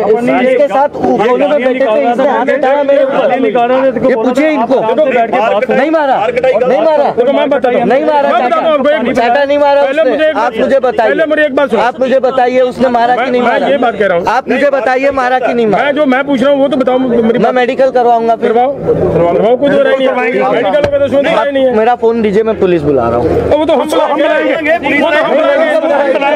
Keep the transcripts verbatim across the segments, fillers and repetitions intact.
इसके साथ कोने में बैठे थे, इसने हाथ उठाया मेरे ऊपर। ये पूछिए इनको, नहीं मारा नहीं मारा नहीं मारा चाटा नहीं मारा उसने। आप मुझे बताइए, आप मुझे बताइए उसने मारा कि नहीं मारा, ये बात कह रहा हूँ। आप मुझे बताइए मारा कि नहीं मारा। जो मैं पूछ रहा हूँ वो तो बताओ। मैं मेडिकल करवाऊंगा फिर। मेरा फोन दीजिए, मैं पुलिस बुला रहा हूँ। वो तो हम बुलाएंगे, वो तो हम बुलाएंगे, वो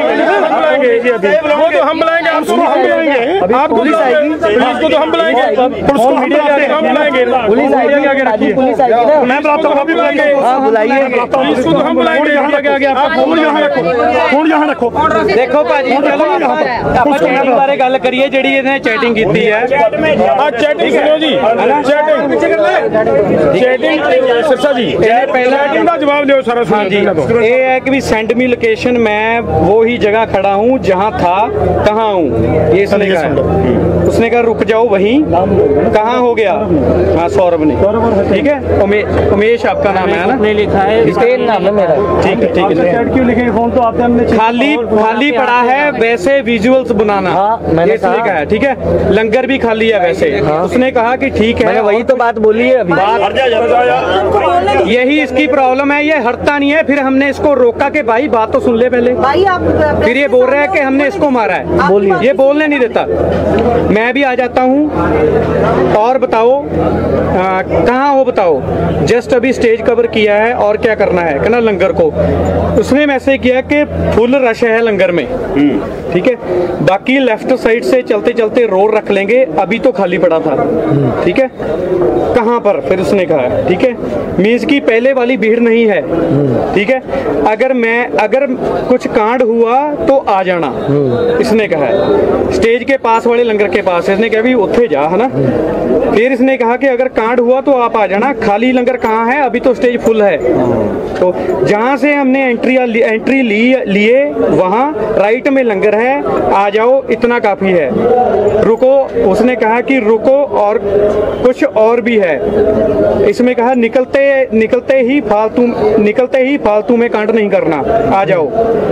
तो हम बुलाएंगे, आपको हम बुलाएंगे, आपको पुलिस आएगी, पुलिस को तो हम बुलाएंगे, पुलिस को हम बुलाएंगे, पुलिस आएगी, पुलिस आएगी ना, मैं बुलाता हूँ, हम बुलाएंगे, हाँ बुलाइए, पुलिस को तो हम बुलाएंगे। आप फोन यहाँ रखो, फोन यहाँ रखो। देखो भाजी चलो ਆਪਾਂ ਚੈਟਿੰਗ ਬਾਰੇ ਗੱਲ ਕਰੀਏ ਜਿਹੜੀ ਇਹਨੇ ਚੈਟਿੰਗ ਕੀਤੀ ਹੈ। ਆ ਚੈਟਿੰਗ ਸੁਣੋ ਜੀ, ਚੈਟਿੰਗ ਚੈਟਿੰਗ ਸਿਰਸਾ ਜੀ ਇਹ ਪਹਿਲਾ ਚੈਟਿੰਗ ਦਾ ਜਵਾਬ ਦਿਓ ਸਾਰਾ। हाँ जी, ये है कि भी सेंड मी लोकेशन, मैं वो ही जगह खड़ा हूँ जहाँ था, कहाँ हूँ, ये इसने कहा है। उसने कहा रुक जाओ वहीं, कहाँ हो गया, हाँ सौरभ ने, ठीक है, उमे, उमेश आपका नाम है ना, नहीं लिखा है, स्टेन नाम है मेरा, ठीक है ठीक है। क्यों लिखे फोन तो आपने हमने खाली खाली पड़ा है वैसे विजुअल्स बनाना, मैंने कहा है, ठीक है, लंगर भी खाली है वैसे। उसने कहा कि ठीक है, वही तो बात बोली है अभी, यही इसकी प्रॉब्लम है, ये हटता नहीं है। फिर हमने इसको रोका कि भाई बात तो सुन ले पहले, भाई आप फिर ये बोल रहा है कि हमने इसको मारा है, बोलिए, ये बोलने नहीं देता। मैं भी आ जाता हूँ और बताओ कहाँ हो, बताओ, जस्ट अभी स्टेज कवर किया है और क्या करना है, कहना लंगर को। उसने मैसेज किया कि फुल रश है लंगर में, ठीक है, बाकी लेफ्ट साइड से चलते चलते रोड रख लेंगे, अभी तो खाली पड़ा था, ठीक है, कहाँ पर, फिर उसने कहा, ठीक है, मीन्स की पहले वाली भीड़ नहीं है, ठीक है, अगर मैं अगर कुछ कांड हुआ तो आ जाना, इसने कहा है, स्टेज के पास वाले लंगर के पास, इसने कहा भी उत्थे जा, है ना। फिर इसने कहा कि अगर कांड हुआ तो आप आ जाना, खाली लंगर कहाँ है, अभी तो स्टेज फुल है। तो जहाँ से हमने एंट्री एंट्री ली लिए वहाँ राइट में लंगर है, आ जाओ, इतना काफी है, रुको। उसने कहा कि रुको और कुछ और भी है, इसमें कहा निकलते निकलते ही फालतू निकलते ही फालतू में कांड नहीं करना, आ जाओ।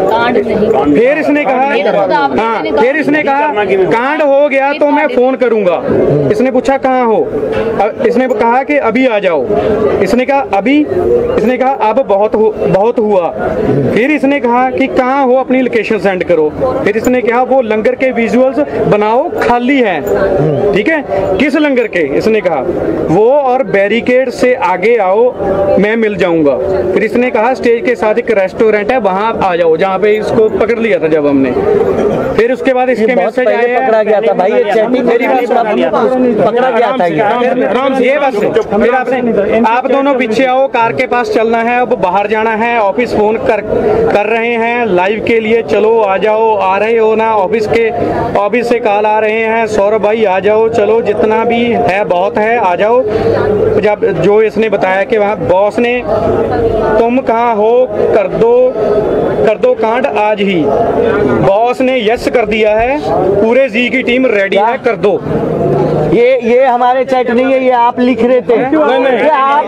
फिर इसने कहा, हाँ, फिर इसने कहा कांड हो गया तो मैं फोन करूंगा। इसने पूछा कहाँ हो, इसने कहा कि अभी आ जाओ। इसने कहा अभी, इसने कहा अब बहुत हु, बहुत हुआ। फिर इसने कहा कि कहाँ हो, अपनी लोकेशन सेंड करो। फिर इसने कहा वो लंगर के विजुअल्स बनाओ, खाली है, ठीक है, किस लंगर के, इसने कहा वो और बैरिकेड से आगे आओ, मैं मिल जाऊंगा। फिर इसने कहा स्टेज के साथ एक रेस्टोरेंट है, वहां आ जाओ, जहाँ पे इसको पकड़ लिया था जब हमने। फिर उसके बाद इसके मैसेज आए, पकड़ा गया था भाई, ये चैटिंग मेरी पकड़ा गया था ये बस। फिर आपने आप दोनों पीछे आओ, कार के पास चलना है, अब बाहर जाना है, ऑफिस फोन कर कर रहे हैं लाइव के लिए, चलो आ जाओ, आ रहे हो ना, ऑफिस के ऑफिस से कॉल आ रहे हैं, सौरभ भाई आ जाओ, चलो जितना भी है बहुत है, आ जाओ। जब जो इसने बताया कि वहाँ बॉस ने तुम कहाँ हो, कर दो कर दो कांड आज ही, बॉस ने यस कर दिया है, पूरे जी की टीम रेडी है, कर दो। ये ये हमारे चैट नहीं है, ये आप लिख रहे थे, ये आप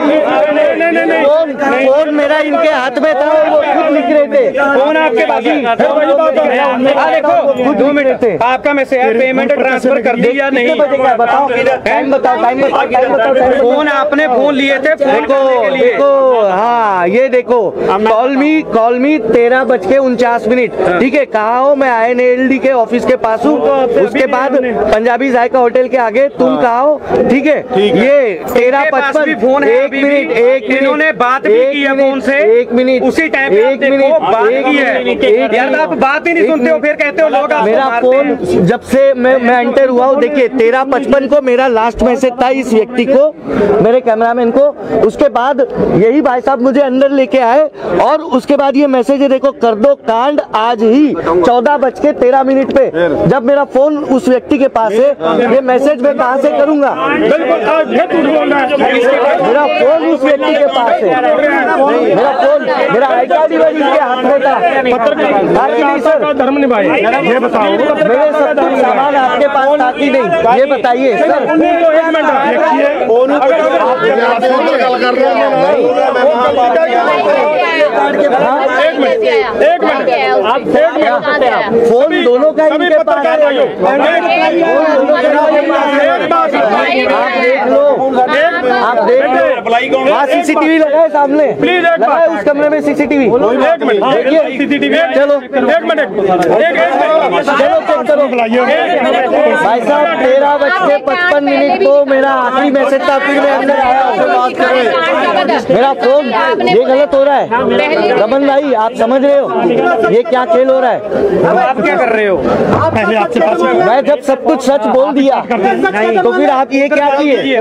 फोन मेरा इनके हाथ में था और वो खुद लिख रहे थे, फोन आपके पास ही, देखो दो मिनट थे, आपका मैसेज है, पेमेंट ट्रांसफर कर दी या नहीं, बताओ टाइम बताओ, टाइम बताओ, फोन आपने फोन लिए थे, देखो देखो, हाँ ये देखो, कॉल मी कॉल मी तेरह बज के उनचास मिनट, ठीक है, कहाँ हो, मैं आई एन एल डी के ऑफिस के पास हूँ, उसके बाद पंजाबी जायका होटल के आगे, तुम कहाँ हो, ठीक है, ये तेरह पचपन, फोन है, एक मिनट एक मिनट, इन्होंने बात भी की है फोन से, एक मिनट, उसी टाइम एक मिनट, बात की है, यार आप बात ही नहीं सुनते हो, फिर कहते हो लोग मेरा फोन जब से मैं मैं एंटर हुआ हूँ, देखिए तेरह पचपन को मेरा लास्ट मैसेज था इस व्यक्ति को, मेरे कैमरामैन को, उसके बाद यही भाई साहब मुझे अंदर लेके आए और उसके बाद ये मैसेज है, देखो कर दो कांड आज ही, चौदह बज के तेरह मिनट पे, जब मेरा फोन उस व्यक्ति के पास है, ये मैसेज में कहाँ से करूँगा? मेरा फोन उस व्यक्ति के पास है, मेरा फोन मेरा आई कार्ड के हाथ में था। सर धर्म निभाए, ये बताओ मेरे सब कुछ सामान आपके पास था कि नहीं, ये बताइए सर। एक मिनट एक मिनट आप फोन दोनों का इनके पास है, आप देख लो, आप देख लो, वहाँ सीसीटीवी लगा है सामने, प्लीज एक लगा है उस कमरे में सीसीटीवी। एक मिनट देखिए सीसीटीवी, चलो एक मिनट एक चलो चेक करो। भाई साहब तेरह बज के पचपन मिनट को मेरा आखिरी मैसेज था, फिर मैं अंदर आया हूँ। मेरा फोन ये गलत हो रहा है रमन भाई, आप समझ रहे हो ये क्या खेल हो रहा है? अब आप क्या कर रहे हो? पहले आपसे बात मैं जब सब कुछ सच बोल दिया तो फिर आप ये क्या किए?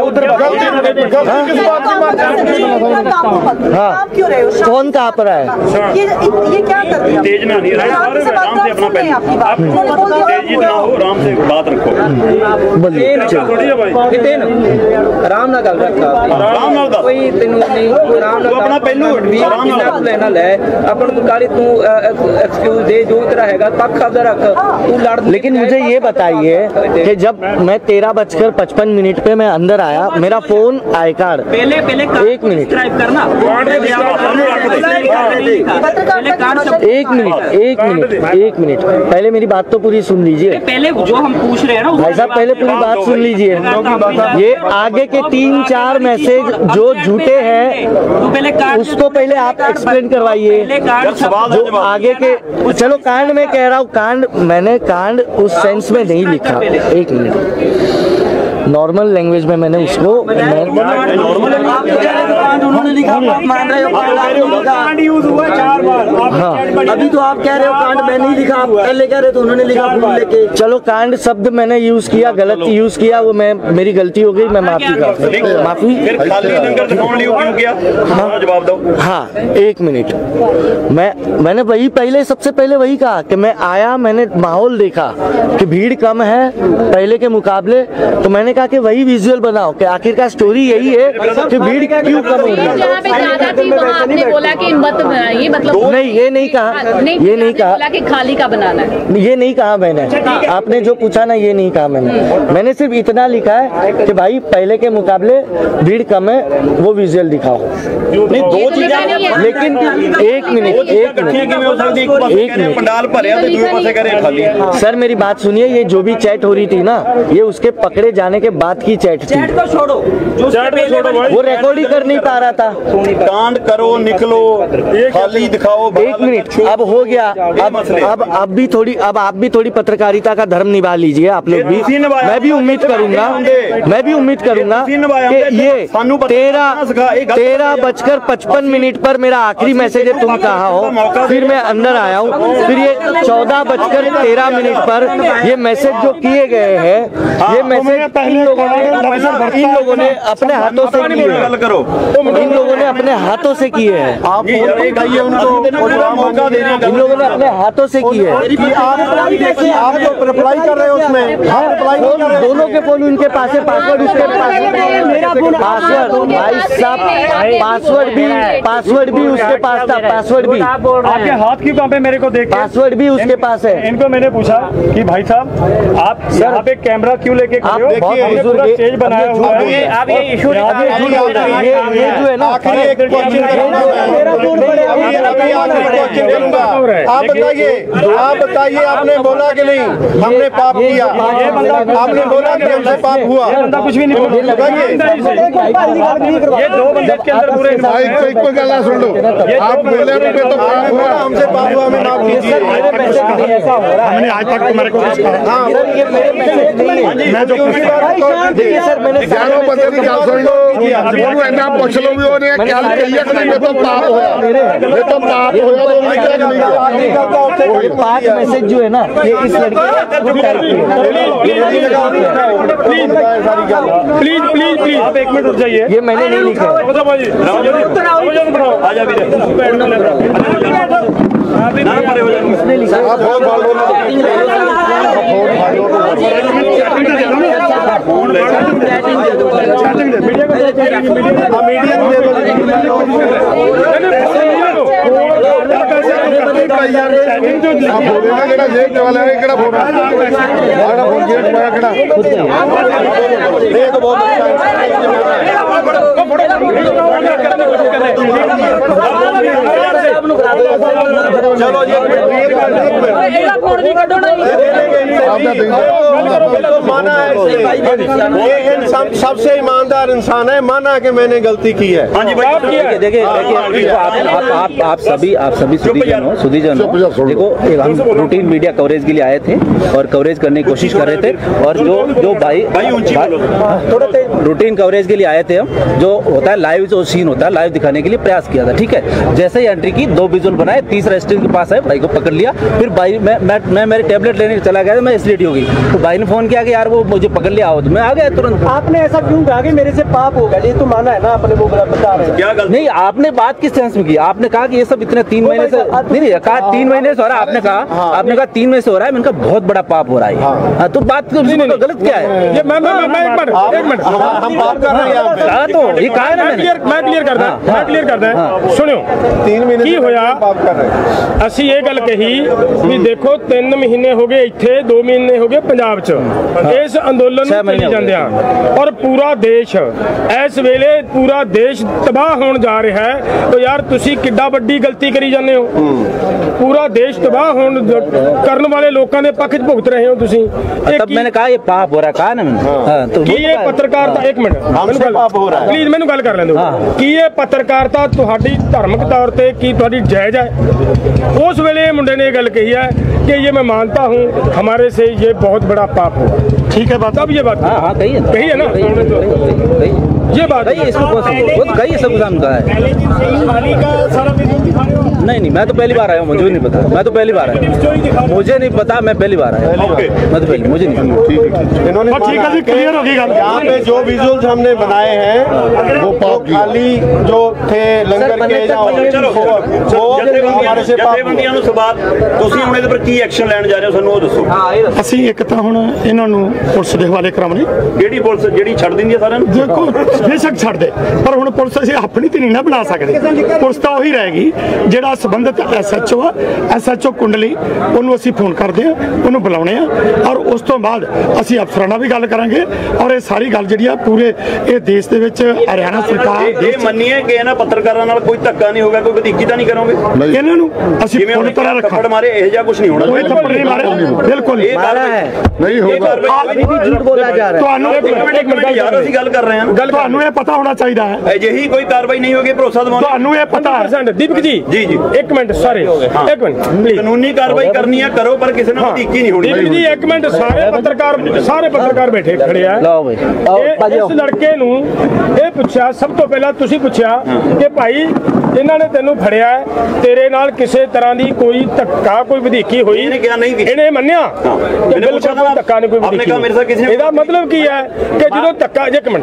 हाँ कौन कहाँ पर है? ये ये क्या कर दिया? तेज ना नहीं आराम से बात कर सकते हैं आपकी बात। उन्होंने बोल दिया तेजी ना हो, आराम से बात रखो। बोलिए आराम ਨਾਲ ਗੱਲ ਰੱਖਾ आराम नाल दस ਕੋਈ ਤੈਨੂੰ ਨਹੀਂ ਕੋਈ ਆਰਾਮ ਨਾਲ ਆਪਣਾ ਪਹਿਲੂ ਆਰਾਮ ਨਾਲ ਜਿੰਨਾ ਲੈਣਾ ਲੈ ਆਪਾਂ ਨੂੰ ਕਾਲੀ ਤੂੰ ਐਕਸਕਿਊਜ਼ ਦੇ ਜੋ ਤੇਰਾ ਹੈਗਾ ਪੱਖ ਆਪਦਾ ਰੱਖ ਤੂੰ ਲੜ। लेकिन मुझे ये बताइए कि जब मैं तेरह बजकर पचपन मिनट पे मैं अंदर आया, मेरा फोन आई कार्ड पहले पहले एक मिनट करना एक मिनट एक मिनट एक मिनट पहले मेरी बात तो पूरी सुन लीजिए। पहले जो हम पूछ रहे हैं ना भाई साहब पहले पूरी बात सुन लीजिए। ये आगे के तीन चार मैसेज जो झूठे हैं उसको पहले आप एक्सप्लेन करवाइए। जो आगे के चलो कांड में कह रहा हूँ, कांड मैंने कांड उस सेंस में नहीं लिखा। एक मिनट नॉर्मल लैंग्वेज में मैंने उसको उन्होंने लिखा आप मान रहे हो कांड यूज हुआ चार बार। हाँ अभी तो आप कह रहे हो कांड मैं नहीं लिखा, आप पहले कह रहे तो उन्होंने लिखा फोन लेके। चलो कांड शब्द मैंने यूज किया, गलत यूज किया, वो मैं मेरी गलती हो गई, मैं माफी का माफी खाली लंगर दिखाने लिए क्यों किया? जवाब दो। हाँ एक मिनट मैं मैंने वही पहले सबसे पहले वही कहा कि मैं आया, मैंने माहौल देखा कि भीड़ कम है पहले के मुकाबले, तो मैंने कहा कि वही विजुअल बनाओ कि आखिरकार स्टोरी यही है कि भीड़ क्यों कम हो रही है। जहाँ पे ज्यादा थी वहाँ आपने बोला कि मत ये मतलब नहीं ये नहीं कहा, ये नहीं कहा बोला कि खाली का बनाना है, ये नहीं कहा मैंने। आपने जो पूछा ना ये नहीं कहा मैंने। मैंने सिर्फ इतना लिखा है कि भाई पहले के मुकाबले भीड़ कम है, वो विजुअल दिखाओ। नहीं दो चीजें, लेकिन एक मिनट एक मिनट एक मिनट पंडाल भरे तो दूसरे पासे करे खाली। सर मेरी बात सुनिए, ये जो भी चैट हो रही थी ना ये उसके पकड़े जाने के बाद की चैट थी। चैट को छोड़ो, जो चैट को छोड़ो भाई, वो रिकॉर्ड ही कर नहीं पा रहा था। कांड करो निकलो खाली दिखाओ। एक मिनट अब हो गया, अब अब अब भी थोड़ी अब आप भी थोड़ी पत्रकारिता का धर्म निभा लीजिए आप लोग भी। मैं भी उम्मीद करूंगा मैं भी उम्मीद करूंगा कि ये तेरह तेरह बजकर पचपन मिनट पर मेरा आखिरी मैसेज है तुम कहा हो, फिर मैं अंदर आया हूँ, फिर ये चौदह बजकर तेरह मिनट पर ये मैसेज जो किए गए हैं, ये मैसेज इन लोगों ने इन लोगों ने अपने हाथों से किए हैं, इन लोगों ने अपने हाथों से किए हैं, आप उनको मौका दे रहे हैं, इन लोगों ने अपने हाथों से किए हैं। आप तो रिप्लाई कर रहे हो उसमें। हाँ फोन दोनों के फोन उनके पास है, पासवर्ड उसके पास है, पासवर्ड भाई साहब पासवर्ड भी पासवर्ड भी उसके पास था, पासवर्ड भी आपके हाथ क्यों कांपे मेरे को देख के? पासवर्ड भी उसके पास है। इनको मैंने पूछा कि भाई साहब आप यहाँ पे कैमरा क्यों लेके खड़े हो? आप बहुत बुजुर्ग हैं। स्टेज बनाया हुआ है, आप ये इशू ये ये जो है ना आप बताइए आप बताइए आपने बोला कि नहीं हमने पाप किया? आपने बोला कि हमसे पाप हुआ? ये बंदा कुछ भी नहीं बोल रहा। ये दो बंदे के अंदर पूरे कोई गला सुन लो, आप बोले तो पाप हुआ, हमसे पाप हुआ, हमें माफ कीजिए। हमने आज तक तुम्हारे को हाँ ये मेरे मैसेज नहीं है। मैं जो देखिए सर मैंने ग्यारह बंदे की गल सुन लो, ਉਹਨੂੰ ਇੰਨਾ ਪੁੱਛ ਲਓ ਵੀ ਉਹਨੇ ਗੱਲ ਕਹੀ ਹੈ ਕਿ ਨਹੀਂ ਮੇਰੇ ਤੋਂ ਪਾਪ ਹੋਇਆ, ਮੇਰੇ ਤੋਂ ਪਾਪ ਹੋਇਆ ਤਾਂ ਉਹਨੇ ਕਿਹਾ ਕਿ ਨਹੀਂ। पांच मैसेज जो है ना ये इस लड़के ने खुद टाइप किए। प्लीज प्लीज प्लीज आप एक मिनट रुक जाइए। ये मैंने नहीं लिखा है। उसने लिखा है। चलो जी माना है, ये इंसान सबसे ईमानदार इंसान है, माना कि मैंने गलती की है। हाँ जी भाई, देखिए देखिए आप आप आप सभी आप सभी सुधीजन हो, सुधीजन हो, देखो हम रूटीन मीडिया कवरेज के लिए आए थे और कवरेज करने की कोशिश कर रहे थे और जो जो भाई थोड़ा रूटीन कवरेज के लिए आए थे हम, जो होता है लाइव जो सीन होता है लाइव दिखाने के लिए प्रयास किया था, ठीक है। जैसे ही एंट्री की, दो विजुअल बनाए, तीसरा स्टेज के पास है, भाई को पकड़ लिया, फिर भाई मैं मैं मैं मेरी टेबलेट लेने चला गया, मैं एसलीडी हो गई, तो भाई ने फोन किया कि यार वो मुझे पकड़ लिया आओ, तो मैं आ गया तुरंत। आपने ऐसा क्यों कहा कि मेरे से पाप होगा? ये तो माना है ना आपने, वो बता रहे हैं। क्या गलती? नहीं, आपने बात किस सेंस में की? आपने कहा कि ये सब इतने तीन महीने से नहीं नहीं कहा तीन महीने से हो रहा है, आपने कहा आपने कहा तीन महीने से हो रहा है, मैंने कहा बहुत बड़ा पाप हो रहा है, तो बात गलत क्या है? ये मैं मैं मैं एक मिनट एक मिनट हम बात कर रहे हैं कहा तो ये कहा ना मैंने, मैं क्लियर करदा मैं क्लियर करदा सुनियो तीन महीने की होया ਅਸੀਂ ਇਹ ਗੱਲ ਕਹੀ ਵੀ ਦੇਖੋ ਤਿੰਨ ਮਹੀਨੇ ਹੋ ਗਏ ਇੱਥੇ, ਦੋ ਮਹੀਨੇ ਹੋ ਗਏ ਪੰਜਾਬ 'ਚ ਇਸ ਅੰਦੋਲਨ ਨੂੰ ਚੱਲੀ ਜਾਂਦੇ ਆ ਔਰ ਪੂਰਾ ਦੇਸ਼ ਇਸ ਵੇਲੇ ਪੂਰਾ ਦੇਸ਼ ਤਬਾਹ ਹੋਣ ਜਾ ਰਿਹਾ ਹੈ। तो यार ਤੁਸੀਂ ਕਿੱਡਾ ਵੱਡੀ ਗਲਤੀ ਕਰੀ ਜਾਂਦੇ ਹੋ, ਪੂਰਾ ਦੇਸ਼ ਤਬਾਹ ਹੋਣ ਕਰਨ ਵਾਲੇ ਲੋਕਾਂ ਦੇ ਪੱਖ 'ਚ ਭੁਗਤ ਰਹੇ ਹੋ ਤੁਸੀਂ। तब मैंने कहा ये पाप हो रहा है, कहा ना मैंने। तो ਕੀ ਇਹ ਪੱਤਰਕਾਰਤਾ ਇੱਕ ਮਿੰਟ ਮੈਨੂੰ ਪਾਪ ਹੋ ਰਿਹਾ ਹੈ, ਪਲੀਜ਼ ਮੈਨੂੰ ਗੱਲ ਕਰ ਲੈਣ ਦਿਓ। ਕੀ ਇਹ ਪੱਤਰਕਾਰਤਾ ਤੁਹਾਡੀ ਧਾਰਮਿਕ ਤੌਰ ਤੇ ਕੀ ਤੁਹਾਡੀ ਜਾਇਜ਼ ਹੈ? उस वेले मुंडे ने गल कही है कि ये मैं मानता हूँ हमारे से ये बहुत बड़ा पाप हुआ, ठीक है बात, अब ये बात हाँ हाँ कही है कही है ना, ये बात कही है, इसको कही है, सब काम कहा है। नहीं नहीं मैं तो पहली बार आया हूँ, मुझे भी नहीं पता, मैं तो पहली बार आया, मुझे नहीं पता, मैं पहली बार आया, मैं तो पहली मुझे नहीं। इन्होंने क्लियर होगी यहाँ पे जो विजुअल्स हमने बनाए हैं वो खाली जो थे लंगर के हमारे से ਜਥੇਬੰਦੀਆਂ ਨੂੰ ਸਵਾਲ ਤੁਸੀਂ ਹੁਣ ਇਹਦੇ ਪਰ ਕੀ ਐਕਸ਼ਨ ਲੈਣ ਜਾ ਰਹੇ ਹੋ, ਸਾਨੂੰ ਉਹ ਦੱਸੋ। ਅਸੀਂ ਇੱਕ ਤਾਂ ਹੁਣ ਇਹਨਾਂ ਨੂੰ ਪੁਲਿਸ ਦੇ ਹਵਾਲੇ ਕਰਾਉਣੀ। ਕਿਹੜੀ ਪੁਲਿਸ ਜਿਹੜੀ ਛੱਡ ਦਿੰਦੀ ਹੈ ਸਾਰਿਆਂ ਨੂੰ? ਦੇਖੋ ਬੇਸ਼ੱਕ ਛੱਡ ਦੇ, ਪਰ ਹੁਣ ਪੁਲਿਸ ਅਸੀਂ ਆਪਣੀ ਤੇ ਨਹੀਂ ਨਾ ਬਣਾ ਸਕਦੇ, ਪੁਲਿਸ ਤਾਂ ਉਹੀ ਰਹੇਗੀ ਜਿਹੜਾ ਸੰਬੰਧਿਤ ਐਸਐਚਓ ਆ, ਐਸਐਚਓ ਕੁੰਡਲੀ, ਉਹਨੂੰ ਅਸੀਂ ਫੋਨ ਕਰਦੇ ਆ, ਉਹਨੂੰ ਬੁਲਾਉਣੇ ਆ ਔਰ ਉਸ ਤੋਂ ਬਾਅਦ ਅਸੀਂ ਅਫਸਰਾਂ ਨਾਲ ਵੀ ਗੱਲ ਕਰਾਂਗੇ ਔਰ ਇਹ ਸਾਰੀ ਗੱਲ ਜਿਹੜੀ ਆ ਪੂਰੇ ਇਹ ਦੇਸ਼ ਦੇ ਵਿੱਚ ਹਰਿਆਣਾ ਸਰਕਾਰ ਇਹ ਮੰਨੀਏ ਕਿ ਇਹਨਾਂ ਪੱਤਰਕਾਰਾਂ ਨਾਲ ਕੋਈ ਧੱਕਾ ਨਹੀਂ ਹੋਗਾ, ਕੋਈ ਵਧੀਕੀ ਤਾਂ ਨਹੀਂ ਕਰੋਗੇ ਇਹਨਾਂ ਨੂੰ ਅਸੀਂ ਪੂਰੀ ਤਰ੍ਹਾਂ ਥੱਪੜ ਮਾਰੇ ਇਹ ਜਿਹਾ ਕੁਝ ਨਹੀਂ ਹੋਣਾ, ਕੋਈ ਥੱਪੜ ਨਹੀਂ ਮਾਰਿਆ, ਬਿਲਕੁਲ ਇਹ ਮਾਰਾ ਹੈ ਨਹੀਂ ਹੋਗਾ, ਝੂਠ ਬੋਲਿਆ ਜਾ ਰਿਹਾ। ਤੁਹਾਨੂੰ ਇੱਕ ਮਿੰਟ ਇੱਕ ਮਿੰਟ ਯਾਰ ਅਸੀਂ ਗੱਲ ਕਰ ਰਹੇ ਹਾਂ, ਤੁਹਾਨੂੰ ਇਹ ਪਤਾ ਹੋਣਾ ਚਾਹੀਦਾ ਹੈ ਅਜਿਹੀ ਕੋਈ ਕਾਰਵਾਈ ਨਹੀਂ ਹੋਗੀ ਭਰੋਸਾ ਦਿਵਾਉਣਾ, ਤੁਹਾਨੂੰ ਇਹ ਪਤਾ ਹੈ। ਦੀਪਕ ਜੀ ਜੀ ਜੀ ਇੱਕ ਮਿੰਟ ਸਾਰੇ ਇੱਕ ਮਿੰਟ ਪਲੀਜ਼, ਕਾਨੂੰਨੀ ਕਾਰਵਾਈ ਕਰਨੀ ਹੈ ਕਰੋ, ਪਰ ਕਿਸੇ ਨਾਲ ਵਧੀਕੀ ਨਹੀਂ ਹੋਣੀ। ਦੀਪਕ ਜੀ ਇੱਕ ਮਿੰਟ, ਸਾਰੇ ਪੱਤਰਕਾਰ ਸਾਰੇ ਪੱਤਰਕਾਰ ਬੈਠੇ ਖੜੇ ਆ, ਲਓ ਬਈ ਇਸ ਲੜਕੇ ਨੂੰ ਇਹ ਪੁੱਛਿਆ, ਸਭ ਤੋਂ ਪਹਿਲਾਂ ਤੁਸੀਂ ਪੁੱਛਿਆ ਕਿ ਭਾਈ ਇਹਨਾਂ ਨੇ ਤੈਨੂੰ ਫੜਿਆ, ਤੇਰੇ ਨਾਲ ਕਿਸੇ ਤਰ੍ਹਾਂ ਦੀ ਕੋਈ ਧੱਕਾ ਕੋਈ ਵਧੀਕੀ ਹੋਈ? ਇਹਨੇ ਕਿਹਾ ਨਹੀਂ, ਇਹਨੇ ਮੰਨਿਆ ਬਿਲਕੁਲ ਧੱਕਾ ਨਹੀਂ ਕੋਈ ਵਧੀਕੀ। ਇਹਦਾ ਮਤਲਬ ਕੀ ਹੈ ਕਿ ਜਦੋਂ ਧੱਕਾ, ਇੱਕ ਮਿੰਟ,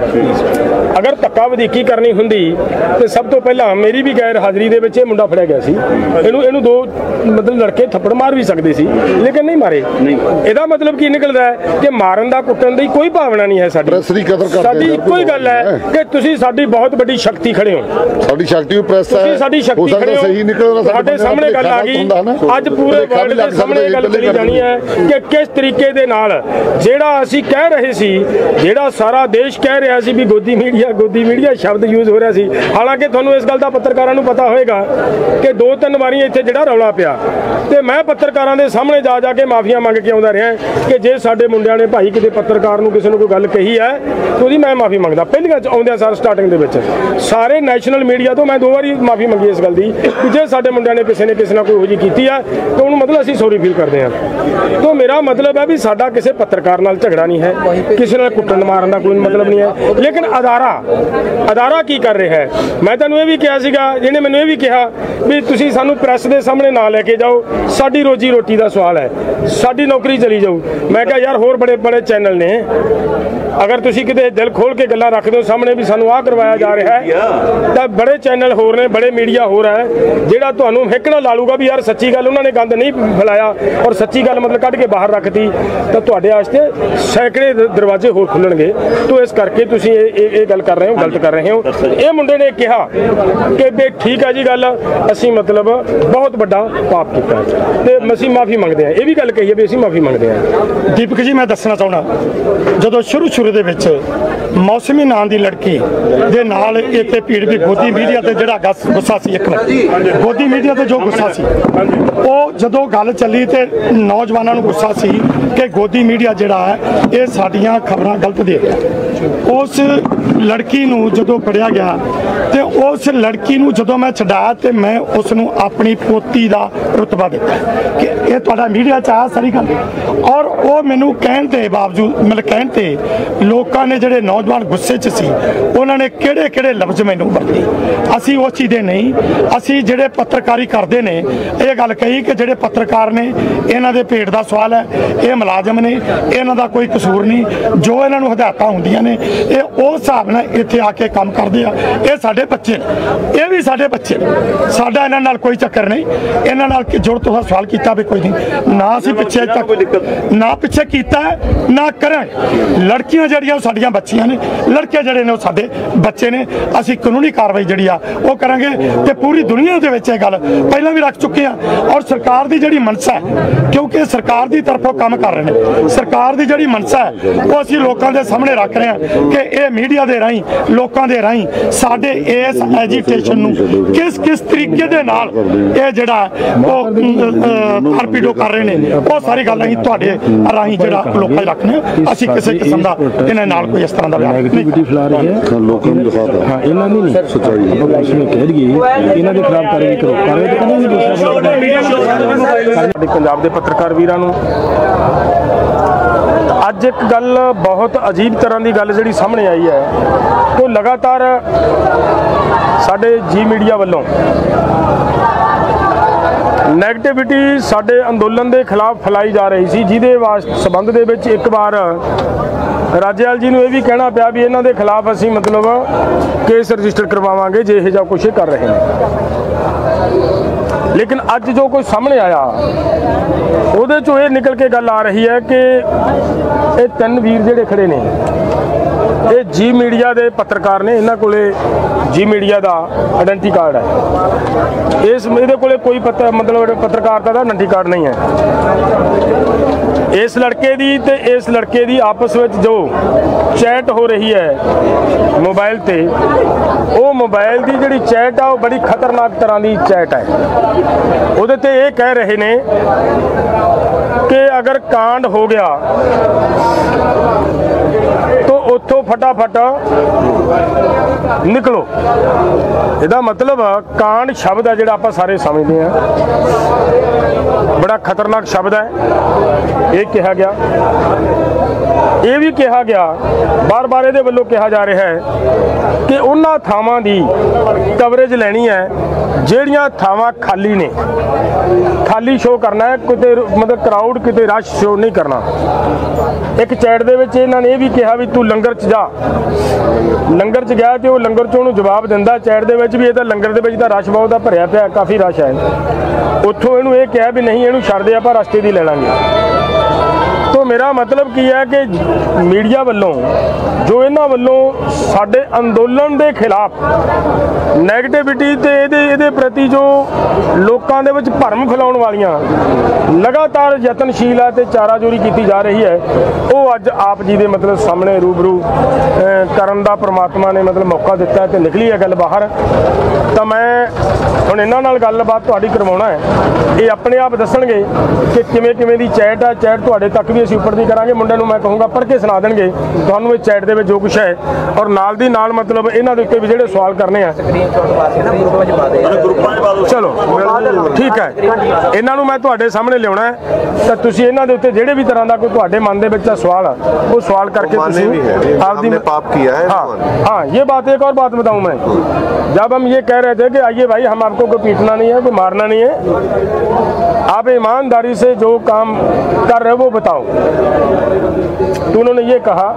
ਅਗਰ ਧੱਕਾ ਵਧੀਕੀ ਕਰਨੀ ਹੁੰਦੀ ਤੇ ਸਭ ਤੋਂ ਪਹਿਲਾਂ ਮੇਰੀ ਵੀ ਗੈਰ ਹਾਜ਼ਰੀ ਦੇ ਵਿੱਚ ਇਹ ਮੁੰਡਾ ਫੜਿਆ ਗਿਆ ਸੀ, ਇਹਨੂੰ ਇਹਨੂੰ ਦੋ ਮਤਲਬ ਲੜਕੇ ਥੱਪੜ ਮਾਰ ਵੀ ਸਕਦੇ ਸੀ ਲੇਕਿਨ ਨਹੀਂ ਮਾਰੇ। ਇਹਦਾ ਮਤਲਬ ਕੀ ਨਿਕਲਦਾ ਹੈ ਕਿ ਮਾਰਨ ਦਾ ਕੁੱਟਣ ਦੀ ਕੋਈ ਭਾਵਨਾ ਨਹੀਂ ਹੈ ਸਾਡੀ। ਸਾਡੀ ਇੱਕੋ ਹੀ ਗੱਲ ਹੈ ਕਿ ਤੁਸੀਂ ਸਾਡੀ ਬਹੁਤ ਵੱਡੀ ਸ਼ਕਤੀ ਖੜੇ ਹੋ, ਸਾਡੀ ਸ਼ਕਤੀ ਪ੍ਰੈਸ ਹੈ, ਤੁਸੀਂ ਸਾਡੀ ਸ਼ਕਤੀ ਖੜੇ ਹੋ, ਸਹੀ ਨਿਕਲਣਾ ਸਾਡੇ ਸਾਹਮਣੇ ਗੱਲ ਆ ਗਈ, ਅੱਜ ਪੂਰੇ ਵਰਲਡ ਦੇ ਸਾਹਮਣੇ ਗੱਲ ਕਰੀ ਜਾਣੀ ਹੈ ਕਿ ਕਿਸ ਤਰੀਕੇ ਦੇ ਨਾਲ ਜਿਹੜਾ ਅਸੀਂ ਕਹਿ ਰਹੇ ਸੀ, ਜਿਹੜਾ ਸਾਰਾ ਦੇਸ਼ ਕਹਿ ਰਿਹਾ ਸੀ ਵੀ ਗੋਦੀ ਮੀਡੀਆ ਗੋਦੀ ਮੀਡੀਆ ਸ਼ਬਦ ਯੂਜ਼ ਹੋ ਰਿਹਾ ਸੀ, ਹਾਲਾਂਕਿ ਤੁਹਾਨੂੰ ਇਸ ਗੱਲ ਦਾ ਪੱਤਰਕਾਰਾਂ ਨੂੰ ਪਤਾ ਹੋਏਗਾ ਕਿ ਦੋ ਤਿੰਨ ਵਾਰੀਆਂ ਇੱਥੇ ਜਿਹੜਾ ਰੌਲਾ ਪਿਆ ਤੇ ਮੈਂ ਪੱਤਰਕਾਰਾਂ ਦੇ ਸਾਹਮਣੇ ਜਾ ਜਾ ਕੇ ਮਾਫੀਆਂ ਮੰਗ ਕੇ ਆਉਂਦਾ ਰਿਹਾ ਕਿ ਜੇ ਸਾਡੇ ਮੁੰਡਿਆਂ ਨੇ ਭਾਈ ਕਿਤੇ ਪੱਤਰਕਾਰ ਨੂੰ ਕਿਸੇ ਨੂੰ ਕੋਈ ਗੱਲ ਕਹੀ ਹੈ ਤੇ ਉਹਦੀ ਮੈਂ ਮਾਫੀ ਮੰਗਦਾ। ਪਹਿਲੀਆਂ ਚ ਆਉਂਦਿਆਂ ਸਾਰ ਸਟਾਰਟਿੰਗ ਦੇ ਵਿੱਚ ਸਾਰੇ ਨੈਸ਼ਨਲ ਮੀਡੀਆ ਤੋਂ ਮੈਂ ਦੋ ਵਾਰੀ ਮਾਫੀ ਮੰਗੀ ਇਸ ਗੱਲ ਦੀ ਕਿ ਜੇ ਸਾਡੇ ਮੁੰਡਿਆਂ ਨੇ ਕਿਸੇ ਨੇ ਕਿਸੇ ਨਾਲ ਕੋਈ ਇਹੋ ਜਿਹੀ ਕੀਤੀ ਆ ਤਾਂ ਉਹਨੂੰ ਮਤਲਬ ਅਸੀਂ ਸੌਰੀ ਫੀਲ ਕਰਦੇ ਹਾਂ। ਤਾਂ ਮੇਰਾ ਮਤਲਬ ਹੈ ਵੀ ਸਾਡਾ ਕਿਸੇ ਪੱਤਰਕਾਰ ਨਾਲ ਝਗੜਾ ਨਹੀਂ ਹੈ, ਕਿਸੇ ਨਾਲ ਕੁੱਟਣ ਮਾਰਨ ਦਾ ਕੋਈ ਮਤਲਬ ਨਹੀਂ ਹੈ, ਲੇਕਿਨ ਅਦਾਰਾ ਅਦਾਰਾ ਕੀ ਕਰ ਰਿਹਾ ਹੈ? ਮੈਂ ਤੁਹਾਨੂੰ ਇਹ ਵੀ ਕਿਹਾ ਸੀਗਾ, ਜਿਹਨੇ ਮੈਨੂੰ ਇਹ ਵੀ ਕਿਹਾ ਵੀ ਤੁਸੀਂ ਸਾਨੂੰ ਪ੍ਰੈਸ ਦੇ ਸਾਹਮਣੇ ਨਾ ਲੈ ਕੇ ਜਾਓ, ਸਾਡੀ ਰੋਜੀ ਰੋਟੀ ਦਾ ਸਵਾਲ ਹੈ, ਸਾਡੀ ਨੌਕਰੀ ਚਲੀ ਜਾਊ। ਮੈਂ ਕਿਹਾ ਯਾਰ ਹੋਰ ਬੜੇ ਬੜੇ ਚੈਨਲ ਨੇ ਅਗਰ ਤੁਸੀਂ ਕਿਤੇ ਦਿਲ ਖੋਲ ਕੇ ਗੱਲਾਂ ਰੱਖਦੇ ਹੋ ਸਾਹਮਣੇ ਵੀ ਸਾਨੂੰ ਆਹ ਕਰਵਾਇਆ ਜਾ ਰਿਹਾ ਹੈ ਤਾਂ ਬੜੇ ਚੈਨਲ ਹੋਰ ਨੇ, ਬੜੇ ਮੀਡੀਆ ਹੋਰ ਹੈ ਜਿਹੜਾ ਤੁਹਾਨੂੰ ਹਿੱਕਣਾ ਲਾ ਲੂਗਾ ਵੀ ਯਾਰ ਸੱਚੀ ਗੱਲ ਉਹਨਾਂ ਨੇ ਗੰਦ ਨਹੀਂ ਫੈਲਾਇਆ ਔਰ ਸੱਚੀ ਗੱਲ ਮਤਲਬ ਕੱਢ ਕੇ ਬਾਹਰ ਰੱਖਤੀ ਤਾਂ ਤੁਹਾਡੇ ਵਾਸਤੇ ਸੈਂਕੜੇ ਦਰਵਾਜ਼ੇ ਹੋਰ ਖੁੱਲਣਗੇ। ਤੋਂ ਇਸ ਕਰਕੇ ਤੁਸੀਂ ਇਹ ਇਹ ਗੱਲ ਕਰ ਰਹੇ ਹੋ, ਗਲਤ ਕਰ ਰਹੇ ਹੋ। ਇਹ ਮੁੰਡੇ ਨੇ ਕਿਹਾ ਕਿ ਵੀ ਠੀਕ ਹੈ ਜੀ ਗੱਲ, ਅਸੀਂ ਮਤਲਬ ਬਹੁਤ ਵੱਡਾ ਪਾਪ ਕੀਤਾ ਤੇ ਅਸੀਂ ਮਾਫੀ ਮੰਗਦੇ ਹਾਂ। ਇਹ ਵੀ ਗੱਲ ਕਹੀ ਹੈ ਵੀ ਅਸੀਂ ਮਾਫੀ ਮੰਗਦੇ ਹਾਂ। ਦੀਪਕ ਜੀ ਮੈਂ ਦੱਸਣਾ ਚਾਹੁੰਦਾ, ਜਦੋਂ ਸ਼ੁਰੂ ਸ਼ੁਰੂ ਦੇ ਵਿੱਚ ਮੌਸਮੀ ਨਾਂ ਦੀ ਲੜਕੀ ਦੇ ਨਾਲ ਇੱਥੇ ਭੀੜ ਵੀ ਗੋਦੀ ਮੀਡੀਆ ਤੇ ਜਿਹੜਾ ਗੁੱਸਾ ਸੀ, ਇੱਕ ਮਿੰਟ ਗੋਦੀ ਮੀਡੀਆ ਤੇ ਜੋ ਗੁੱਸਾ ਸੀ ਉਹ ਜਦੋਂ ਗੱਲ ਚੱਲੀ ਤੇ ਨੌਜਵਾਨਾਂ ਨੂੰ ਗੁੱਸਾ ਸੀ ਕਿ ਗੋਦੀ ਮੀਡੀਆ ਜਿਹੜਾ ਹੈ ਇਹ ਸਾਡੀਆਂ ਖਬਰਾਂ ਗਲਤ ਦੇ ਰਿਹਾ। ਉਸ ਲੜਕੀ ਨੂੰ ਜਦੋਂ ਫੜਿਆ ਗਿਆ ਤੇ ਉਸ ਲੜਕੀ ਨੂੰ ਜਦੋਂ ਮੈਂ ਛਡਾਇਆ ਤੇ ਮੈਂ ਉਸ ਨੂੰ ਆਪਣੀ ਪੋਤੀ ਦਾ ਰੁਤਬਾ ਦਿੱਤਾ ਕਿ ਇਹ ਤੁਹਾਡਾ ਮੀਡੀਆ 'ਚ ਆ ਸਾਰੀ ਗੱਲ। ਔਰ ਉਹ ਮੈਨੂੰ ਕਹਿਣ ਦੇ ਬਾਵਜੂਦ ਮਤਲਬ ਕਹਿਣ ਤੇ ਲੋਕਾਂ ਨੇ ਜਿਹੜੇ ਨੌਜਵਾਨ ਗੁੱਸੇ 'ਚ ਸੀ ਉਹਨਾਂ ਨੇ ਕਿਹੜੇ ਕਿਹੜੇ ਲਫ਼ਜ਼ ਮੈਨੂੰ ਵਰਤੇ। ਅਸੀਂ ਉਸ ਚੀਜ਼ ਦੇ ਨਹੀਂ, ਅਸੀਂ ਜਿਹੜੇ ਪੱਤਰਕਾਰੀ ਕਰਦੇ ਨੇ ਇਹ ਗੱਲ ਕਹੀ ਕਿ ਜਿਹੜੇ ਪੱਤਰਕਾਰ ਨੇ ਇਹਨਾਂ ਦੇ ਪੇਟ ਦਾ ਸਵਾਲ ਹੈ, ਇਹ ਮੁਲਾਜ਼ਮ ਨੇ, ਇਹਨਾਂ ਦਾ ਕੋਈ ਕਸੂਰ ਨਹੀਂ, ਜੋ ਇਹਨਾਂ ਨੂੰ ਹਦਾਇਤਾਂ ਹੁੰਦੀਆਂ ਨੇ ਇਹ ਉਸ ਹਿਸਾਬ ਨਾਲ ਇੱਥੇ ਆ ਕੇ ਕੰਮ ਕਰਦੇ ਆ। ਇਹ ਸਾਡੇ ਬੱਚੇ ਨੇ, ਇਹ ਵੀ ਸਾਡੇ ਬੱਚੇ ਨੇ, ਸਾਡਾ ਇਹਨਾਂ ਨਾਲ ਕੋਈ ਚੱਕਰ ਨਹੀਂ। ਇਹਨਾਂ ਨਾਲ ਜੁੜ ਤੁਸੀਂ ਸਵਾਲ ਕੀਤਾ ਵੀ ਕੋਈ ਨਹੀਂ ਨਾ, ਅਸੀਂ ਪਿੱਛੇ ਤੱਕ ਨਾ ਪਿੱਛੇ ਕੀਤਾ ਨਾ ਕਰਾਂਗੇ। ਲੜਕੀਆਂ ਜਿਹੜੀਆਂ ਸਾਡੀਆਂ ਬੱਚੀਆਂ ਨੇ, ਲੜਕੇ ਜਿਹੜੇ ਨੇ ਉਹ ਸਾਡੇ ਬੱਚੇ ਨੇ। ਅਸੀਂ ਕਾਨੂੰਨੀ ਕਾਰਵਾਈ ਜਿਹੜੀ ਆ ਉਹ ਕਰਾਂਗੇ ਤੇ ਪੂਰੀ ਦੁਨੀਆ ਦੇ ਵਿੱਚ ਇਹ ਗੱਲ ਪਹਿਲਾਂ ਵੀ ਰੱਖ ਚੁੱਕੇ ਆ। ਔਰ ਸਰਕਾਰ ਦੀ ਜਿਹੜੀ ਮਨਸਾ ਹੈ, ਕਿਉਂਕਿ ਸਰਕਾਰ ਦੀ ਤਰਫੋਂ ਕੰਮ ਕਰ ਰਹੇ ਨੇ, ਸਰਕਾਰ ਦੀ ਜਿਹੜੀ ਮਨਸਾ ਹੈ ਉਹ ਅਸੀਂ ਲੋਕਾਂ ਦੇ ਸਾਹਮਣੇ ਰੱਖ ਰਹੇ ਹਾਂ ਕਿ ਇਹ ਮੀਡੀਆ ਦੇ ਰਾਹੀਂ ਲੋਕਾਂ ਦੇ ਰਾਹੀਂ ਸਾਡੇ ਇਸ ਐਜੀਟੇਸ਼ਨ ਨੂੰ ਕਿਸ ਕਿਸ ਤਰੀਕੇ ਦੇ ਨਾਲ ਇਹ ਜਿਹੜਾ ਉਹ ਆਰਪੀਡੋ ਕਰ ਰਹੇ ਨੇ ਉਹ ਸਾਰੀ ਗੱਲ ਅਸੀਂ ਤੁਹਾਡੇ ਰਾਹੀਂ ਜਿਹੜਾ ਲੋਕਾਂ 'ਚ ਰੱਖਦੇ ਹਾਂ। ਅਸੀਂ ਕਿਸੇ ਕਿਸਮ ਦਾ ਇਹਨਾਂ ਨਾਲ ਕੋਈ ਇਸ ਤਰ੍ਹਾਂ ਦਾ ਐਕਟੀਵਿਟੀ ਫੈਲਾ ਰਹੀ ਹੈ ਲੋਕਾਂ ਨੂੰ ਦਿਖਾਤਾ ਹਾਂ ਇਹਨਾਂ ਨੇ ਨਹੀਂ ਸੱਚਾਈ ਆਪਾਂ ਉਸ ਨੂੰ ਕਹਿ ਦਈਏ ਇਹਨਾਂ ਦੇ ਖਿਲਾਫ ਕਾਰਵਾਈ ਕਰੋ, ਕਾਰਵਾਈ ਤਾਂ ਕਰਨੀ ਨਹੀਂ। ਸਾਡੇ ਪੰਜਾਬ ਦੇ ਪੱਤਰਕਾਰ ਵੀਰਾਂ ਨੂੰ ਅੱਜ ਇੱਕ ਗੱਲ ਬਹੁਤ ਅਜੀਬ ਤਰ੍ਹਾਂ ਦੀ ਗੱਲ ਜਿਹੜੀ ਸਾਹਮਣੇ ਆਈ ਹੈ ਕਿ ਲਗਾਤਾਰ ਸਾਡੇ ਜੀ ਮੀਡੀਆ ਵੱਲੋਂ ਨੈਗੇਟਿਵਿਟੀ ਸਾਡੇ ਅੰਦੋਲਨ ਦੇ ਖਿਲਾਫ ਫੈਲਾਈ ਜਾ ਰਹੀ ਸੀ, ਜਿਹਦੇ ਸਬੰਧ ਦੇ ਵਿੱਚ ਇੱਕ ਵਾਰ ਰਾਜੇਵਾਲ ਜੀ ਨੂੰ ਇਹ ਵੀ ਕਹਿਣਾ ਪਿਆ ਵੀ ਇਹਨਾਂ ਦੇ ਖਿਲਾਫ ਅਸੀਂ ਮਤਲਬ ਕੇਸ ਰਜਿਸਟਰ ਕਰਵਾਵਾਂਗੇ ਜੇ ਇਹ ਜਾਂ ਕੁਛ ਕਰ ਰਹੇ ਨੇ। ਲੇਕਿਨ ਅੱਜ ਜੋ ਕੁਝ ਸਾਹਮਣੇ ਆਇਆ ਉਹਦੇ ਚੋਂ ਇਹ ਨਿਕਲ ਕੇ ਗੱਲ ਆ ਰਹੀ ਹੈ ਕਿ ਇਹ ਤਿੰਨ ਵੀਰ ਜਿਹੜੇ ਖੜੇ ਨੇ ਇਹ ਜੀ ਮੀਡੀਆ ਦੇ ਪੱਤਰਕਾਰ ਨੇ, ਇਹਨਾਂ ਕੋਲੇ ਜੀ ਮੀਡੀਆ ਦਾ ਆਇਡੈਂਟੀ ਕਾਰਡ ਹੈ। ਇਸ ਇਹਦੇ ਕੋਲੇ ਕੋਈ ਪੱਤਰ ਮਤਲਬ ਪੱਤਰਕਾਰਤਾ ਦਾ ਆਇਡੈਂਟੀ ਕਾਰਡ ਨਹੀਂ ਹੈ। ਇਸ ਲੜਕੇ ਦੀ ਤੇ ਇਸ ਲੜਕੇ ਦੀ ਆਪਸ ਵਿੱਚ ਜੋ ਚੈਟ ਹੋ ਰਹੀ ਹੈ ਮੋਬਾਈਲ ਤੇ, ਉਹ ਮੋਬਾਈਲ ਦੀ ਜਿਹੜੀ ਚੈਟ ਆ ਉਹ ਬੜੀ ਖਤਰਨਾਕ ਤਰ੍ਹਾਂ ਦੀ ਚੈਟ ਹੈ। ਉਹਦੇ ਤੇ ਇਹ ਕਹਿ ਰਹੇ ਨੇ ਕਿ ਅਗਰ ਕਾਂਡ ਹੋ ਗਿਆ तो ਉੱਥੋਂ फटाफट निकलो। ਇਹਦਾ मतलब कांड शब्द है ਜਿਹੜਾ ਆਪਾਂ ਸਾਰੇ ਸਮਝਦੇ ਹਾਂ बड़ा खतरनाक शब्द है। ਇਹ ਕਿਹਾ ਗਿਆ, ਇਹ ਵੀ ਕਿਹਾ ਗਿਆ, बार बार ਇਹਦੇ ਵੱਲੋਂ ਕਿਹਾ ਜਾ ਰਿਹਾ ਹੈ ਕਿ ਉਹਨਾਂ ਥਾਵਾਂ ਦੀ ਕਵਰੇਜ ਲੈਣੀ ਹੈ ਜਿਹੜੀਆਂ ਥਾਵਾਂ ਖਾਲੀ ਨੇ, ਖਾਲੀ ਸ਼ੋ करना है, किते मतलब क्राउड किते रश शो नहीं करना। एक चैट ਦੇ ਵਿੱਚ ਇਹਨਾਂ ਨੇ ਇਹ ਵੀ ਕਿਹਾ ਵੀ ਤੂੰ ਲੰਗਰ 'ਚ ਜਾ, ਲੰਗਰ 'ਚ ਗਿਆ ਤੇ ਉਹ ਲੰਗਰ 'ਚ ਉਹਨੂੰ ਜਵਾਬ ਦਿੰਦਾ ਚੈਟ ਦੇ ਵਿੱਚ ਵੀ ਇਹ ਤਾਂ ਲੰਗਰ ਦੇ ਵਿੱਚ ਤਾਂ ਰਸ਼ ਬਹੁਤ ਆ, ਭਰਿਆ ਪਿਆ, ਕਾਫੀ ਰਸ਼ ਹੈ। ਉੱਥੋਂ ਇਹਨੂੰ ਇਹ ਕਿਹਾ ਵੀ ਨਹੀਂ ਇਹਨੂੰ ਛੱਡ ਦੇ, ਆਪਾਂ ਰਸਤੇ ਦੀ ਲੈ ਲਾਂਗੇ। तो मेरा मतलब की है कि मीडिया वालों जो इन्हां वालों साडे अंदोलन के खिलाफ नैगेटिविटी ते इहदे इहदे प्रति जो लोकां दे विच भरम फैलाउण वालियां लगातार यतनशील है ते चाराजोरी की जा रही है, वो अज आप जी के मतलब सामने रूबरू करन दा परमात्मा ने मतलब मौका दिता है ते निकली है गल बाहर। तो मैं हुण इन्हां नाल गलबात तुहाडी करवाउणा है, ये अपने आप दसणगे कि किवें किवें दी चैट है। चैट तुहाडे तक भी ਅਸੀਂ ਉੱਪਰ ਦੀ ਕਰਾਂਗੇ, ਮੁੰਡਿਆਂ ਨੂੰ ਮੈਂ ਕਹੂੰਗਾ ਪੜ੍ਹ ਕੇ ਸੁਣਾ ਦੇਣਗੇ ਤੁਹਾਨੂੰ ਇਹ ਚੈਟ ਦੇ ਵਿੱਚ ਜੋ ਕੁਛ ਹੈ, ਔਰ ਨਾਲ ਦੀ ਨਾਲ ਮਤਲਬ ਇਹਨਾਂ ਦੇ ਉੱਤੇ ਵੀ ਜਿਹੜੇ ਸਵਾਲ ਕਰਨੇ ਆ ਚਲੋ ਠੀਕ ਹੈ, ਇਹਨਾਂ ਨੂੰ ਮੈਂ ਤੁਹਾਡੇ ਸਾਹਮਣੇ ਲਿਆਉਣਾ ਹੈ ਤਾਂ ਤੁਸੀਂ ਇਹਨਾਂ ਦੇ ਉੱਤੇ ਜਿਹੜੇ ਵੀ ਤਰ੍ਹਾਂ ਦਾ ਕੋਈ ਤੁਹਾਡੇ ਮਨ ਦੇ ਵਿੱਚ ਸਵਾਲ ਆ वो सवाल करके आपने पाप किया है। हाँ हाँ, ये बात एक और बात बताऊं मैं, जब हम ये कह रहे थे कि आइए भाई हम आपको कोई पीटना नहीं है, कोई मारना नहीं है, आप ईमानदारी से जो काम कर रहे हो वो बताओ। तो उन्होंने ये कहा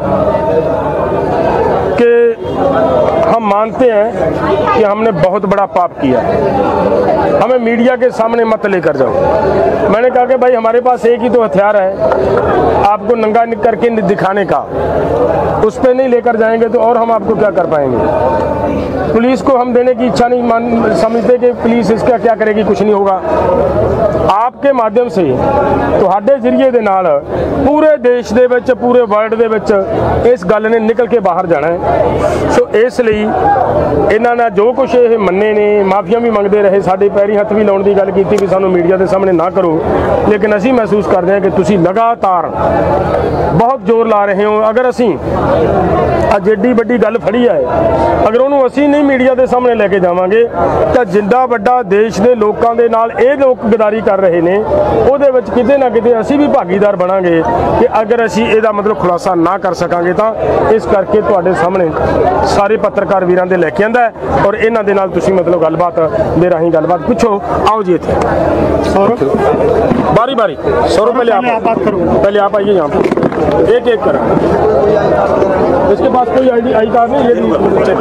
कि हम मानते हैं कि हमने बहुत बड़ा पाप किया, हमें मीडिया के सामने मत लेकर जाओ। मैंने कहा कि भाई हमारे पास एक ही तो हथियार है आपको नंगा करके दिखाने का, उस पर नहीं लेकर जाएंगे तो और हम आपको क्या कर पाएंगे। पुलिस को हम देने की इच्छा नहीं मान समझते कि पुलिस इसका क्या करेगी, कुछ नहीं होगा। आपके माध्यम से ਤੁਹਾਡੇ ਜ਼ਰੀਏ ਦੇ ਨਾਲ पूरे देश ਦੇ ਵਿੱਚ पूरे वर्ल्ड ਦੇ ਵਿੱਚ इस गल ने निकल के बाहर जाना है। सो इसलिए ਇਹਨਾਂ ਨੇ जो कुछ ਇਹ ਮੰਨੇ ਨੇ, ਮਾਫੀਆਂ भी मंगते रहे, ਸਾਡੇ पैरी हथ भी लाने की गल की भी सानू मीडिया के सामने ना करो, लेकिन असी महसूस करते हैं कि तुसी लगातार बहुत जोर ला रहे हो। अगर असी ਅੱਜ ਏਡੀ ਵੱਡੀ ਗੱਲ ਫੜੀ ਹੈ, ਅਗਰ ਉਹਨੂੰ ਅਸੀਂ ਨਹੀਂ ਮੀਡੀਆ ਦੇ ਸਾਹਮਣੇ ਲੈ ਕੇ ਜਾਵਾਂਗੇ ਤਾਂ ਜਿੰਦਾ ਵੱਡਾ ਦੇਸ਼ ਦੇ ਲੋਕਾਂ ਦੇ ਨਾਲ ਇਹ ਲੋਕ ਗਦਾਰੀ ਕਰ ਰਹੇ ਨੇ, ਉਹਦੇ ਵਿੱਚ ਕਿਤੇ ਨਾ ਕਿਤੇ ਅਸੀਂ ਵੀ ਭਾਗੀਦਾਰ ਬਣਾਂਗੇ ਕਿ ਅਗਰ ਅਸੀਂ ਇਹਦਾ ਮਤਲਬ ਖੁਲਾਸਾ ਨਾ ਕਰ ਸਕਾਂਗੇ। ਤਾਂ ਇਸ ਕਰਕੇ ਤੁਹਾਡੇ ਸਾਹਮਣੇ ਸਾਰੇ ਪੱਤਰਕਾਰ ਵੀਰਾਂ ਦੇ ਲੈ ਕੇ ਆਂਦਾ ਔਰ ਇਹਨਾਂ ਦੇ ਨਾਲ ਤੁਸੀਂ ਮਤਲਬ ਗੱਲਬਾਤ ਦੇ ਰਾਹੀਂ ਗੱਲਬਾਤ ਪੁੱਛੋ। आओ जी ਇੱਥੇ सौरभ, बारी बारी सौरभ पहले आप बात करो, पहले आप आइए यहाँ पे एक एक करें। इसके पास कोई आई आई कार्ड नहीं, ये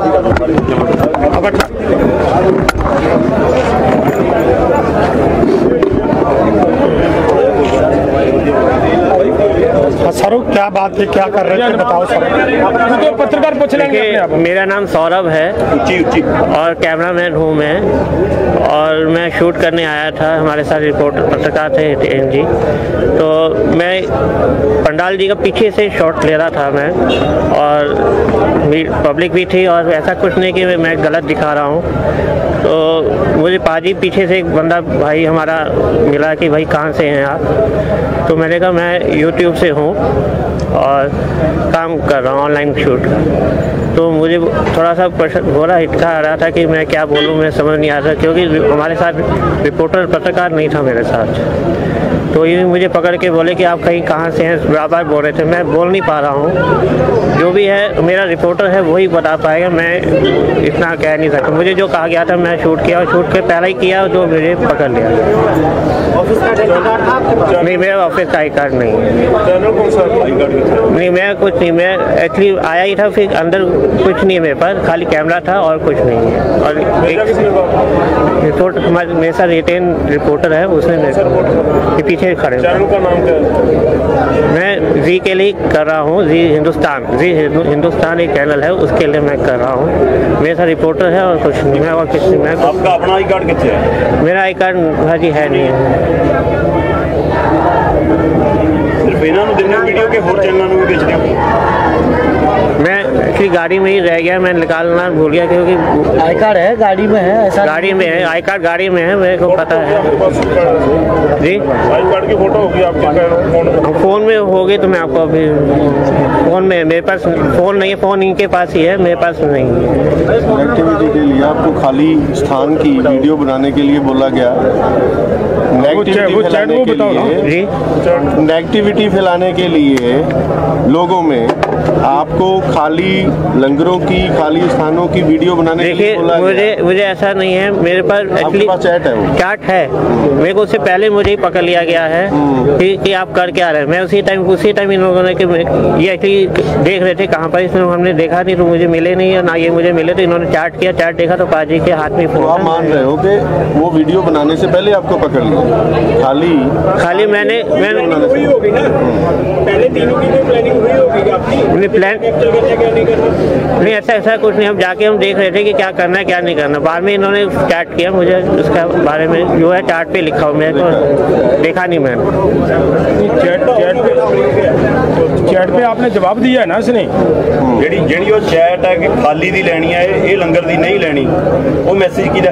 सर क्या बात है, क्या कर रहे थे बताओ सर। तो पत्रकार पूछ लेंगे। मेरा नाम सौरभ है और कैमरामैन हूँ मैं, और मैं शूट करने आया था, हमारे साथ रिपोर्टर पत्रकार थे एन जी। तो मैं पंडाल जी का पीछे से शॉट ले रहा था मैं, और पब्लिक भी थी, और ऐसा कुछ नहीं कि मैं गलत दिखा रहा हूँ। तो मुझे पाजी पीछे से एक बंदा भाई हमारा मिला कि भाई कहाँ से हैं आप। तो मैंने कहा मैं यूट्यूब से हूँ और काम कर रहा हूँ ऑनलाइन शूट का। तो मुझे थोड़ा सा बोला हिटका आ रहा था कि मैं क्या बोलूँ, मैं समझ नहीं आ रहा, क्योंकि हमारे साथ रिपोर्टर पत्रकार नहीं था मेरे साथ। तो ये मुझे पकड़ के बोले कि आप कहीं कहाँ से हैं, बार बार बोल रहे थे। मैं बोल नहीं पा रहा हूँ, जो भी है मेरा रिपोर्टर है वही बता पाएगा, मैं इतना कह नहीं सकता। मुझे जो कहा गया था मैं शूट किया, और शूट के पहले ही किया जो मुझे पकड़ लिया। ऑफिस का आई कार्ड था आपके पास? नहीं, मेरा ऑफिस का आई कार्ड नहीं है। नहीं, मैं कुछ नहीं, मैं एक्चुअली आया ही था, फिर अंदर कुछ नहीं है मेरे पास, खाली कैमरा था और कुछ नहीं है। और एक रिपोर्ट हमारे मेरे साथ रिटेन रिपोर्टर है, उसने मेरे पीछे खड़े। चैनल का नाम क्या है? मैं जी के लिए कर रहा हूँ, जी हिंदुस्तान, जी हिंदुस्तान एक चैनल है, उसके लिए मैं कर रहा हूँ। मेरे साथ रिपोर्टर है और कुछ नहीं, मैं और किसी मैं आपका अपना आई कार्ड कितने है? मेरा आई कार्ड भाजी है नहीं है। सिर्फ इन्होंने दिन वीडियो के होर चैनलों में बेचते हो? मैं एक्चुअली गाड़ी में ही रह गया, मैं निकालना भूल गया, क्योंकि आई कार्ड है गाड़ी में है, ऐसा गाड़ी में है, आई कार्ड गाड़ी में है, मेरे को पता है जी। आई कार्ड की फोटो होगी आपके फोन में होगी तो मैं आपको अभी फोन में, मेरे पास फोन नहीं है, फोन इनके पास ही है, मेरे पास नहीं है। एक्टिविटी के लिए आपको खाली स्थान की वीडियो बनाने के लिए बोला गया, नेगेटिविटी फैलाने के लिए, नेगेटिविटी फैलाने के लिए लोगों में आपको खाली लंगरों की, खाली स्थानों की वीडियो बनाने के लिए बोला मुझे गया। मुझे ऐसा नहीं है, मेरे पास एक्चुअली चैट है, वो चैट है, मेरे को उससे पहले मुझे ही पकड़ लिया गया है कि, कि आप कर क्या रहे हैं। मैं उसी टाइम उसी टाइम इन लोगों ने कि ये एक्चुअली देख रहे थे कहाँ पर, इसमें हमने देखा नहीं, तो मुझे मिले नहीं है ना, ये मुझे मिले, तो इन्होंने चैट किया, चैट देखा तो पाजी के हाथ में फोन। आप मान रहे हो कि वो वीडियो बनाने से पहले आपको पकड़ लिया? खाली खाली मैंने मैंने पहले तीनों की कोई प्लानिंग हुई होगी आपकी? प्लान नहीं, ऐसा ऐसा कुछ नहीं, हम जाके हम देख रहे थे कि क्या करना है क्या नहीं करना। बाद में इन्होंने चैट किया, मुझे उसका बारे में जो है चार्ट पे लिखा हो, मेरे को देखा नहीं मैंने। चैट चैट पे चैट पे आपने जवाब दिया है ना इसने? ਜਿਹੜੀ ਜਿਹੜੀ ਉਹ ਚੈਟ ਹੈ ਕਿ ਖਾਲੀ ਦੀ ਲੈਣੀ ਹੈ, ਇਹ ਲੰਗਰ ਦੀ ਨਹੀਂ ਲੈਣੀ, ਉਹ ਮੈਸੇਜ ਕਿਹਦਾ?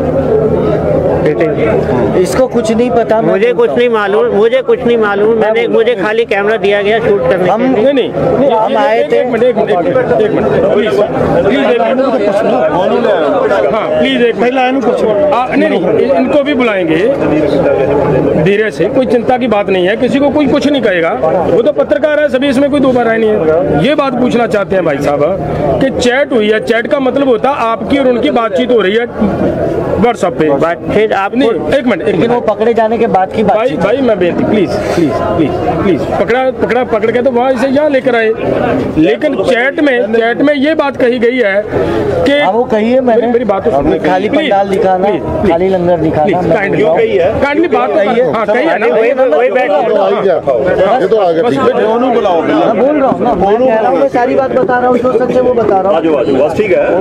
इसको कुछ नहीं पता, मुझे कुछ नहीं मालूम, मुझे कुछ नहीं मालूम। मैंने मुझे खाली कैमरा दिया गया शूट करने हम के लिए। नहीं नहीं हम आए थे। एक मिनट एक मिनट एक मिनट प्लीज प्लीज एक मिनट, हाँ प्लीज एक मिनट, नहीं नहीं इनको भी बुलाएंगे धीरे से, कोई चिंता की बात नहीं है, किसी को कोई कुछ नहीं कहेगा, वो तो पत्रकार है सभी, इसमें कोई दो बार नहीं है। ये बात पूछना चाहते हैं भाई साहब कि चैट हुई है, चैट का मतलब होता है आपकी और उनकी बातचीत हो रही है व्हाट्सएप पे, बात फिर फिर आप नहीं एक मिनट लेकिन वो पकड़े जाने के बाद की बात भाई भाई मैं बेनती प्लीज प्लीज प्लीज प्लीज पकड़ा पकड़ा पकड़ के तो वहाँ से यहाँ लेकर आए, लेकिन चैट में चैट में ये बात कही गई है कि वो कही है मैंने मेरी बात खाली पंडाल दिखाना, खाली लंगर दिखाना, काइंडली बात कही है। हाँ कही है ना, वही बैठ ये तो आ गया, दोनों बुलाओ। मैं बोल रहा हूँ ना, मैं कह रहा हूँ, मैं सारी बात बता रहा हूँ, जो सच है वो बता रहा हूँ। बस ठीक है।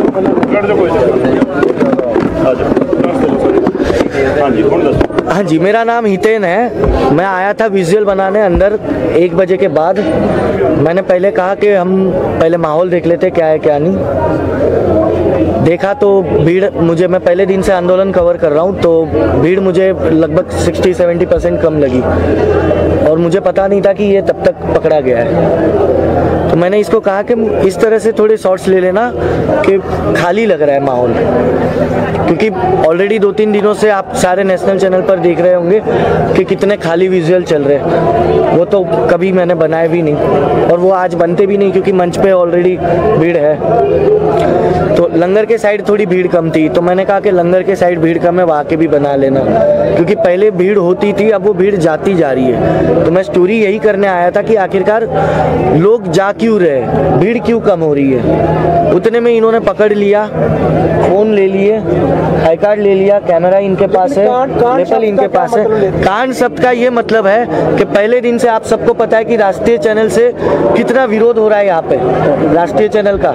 हाँ जी कौन दस हाँ जी, मेरा नाम हितेन है। मैं आया था विजुअल बनाने अंदर एक बजे के बाद। मैंने पहले कहा कि हम पहले माहौल देख लेते क्या है क्या नहीं। देखा तो भीड़, मुझे मैं पहले दिन से आंदोलन कवर कर रहा हूँ, तो भीड़ मुझे लगभग साठ सत्तर परसेंट कम लगी और मुझे पता नहीं था कि ये तब तक पकड़ा गया है। तो मैंने इसको कहा कि इस तरह से थोड़े शॉट्स ले लेना कि खाली लग रहा है माहौल, क्योंकि ऑलरेडी दो तीन दिनों से आप सारे नेशनल चैनल पर देख रहे होंगे कि कितने खाली विजुअल चल रहे हैं। वो तो कभी मैंने बनाए भी नहीं और वो आज बनते भी नहीं, क्योंकि मंच पे ऑलरेडी भीड़ है। तो लंगर के साइड थोड़ी भीड़ कम थी, तो मैंने कहा कि लंगर के साइड भीड़ कम है, वहाँ के भी बना लेना, क्योंकि पहले भीड़ होती थी, अब वो भीड़ जाती जा रही है। तो मैं स्टोरी यही करने आया था कि आखिरकार लोग जा क्यों रहे, भीड़ क्यों कम हो रही है। उतने में इन्होंने पकड़ लिया, फोन ले लिए, आई कार्ड ले लिया, कैमरा इनके पास है, लेपल इनके पास है। कांड शब्द का ये मतलब है कि पहले दिन से आप सबको पता है कि राष्ट्रीय चैनल से कितना विरोध हो रहा है यहाँ पे, राष्ट्रीय चैनल का।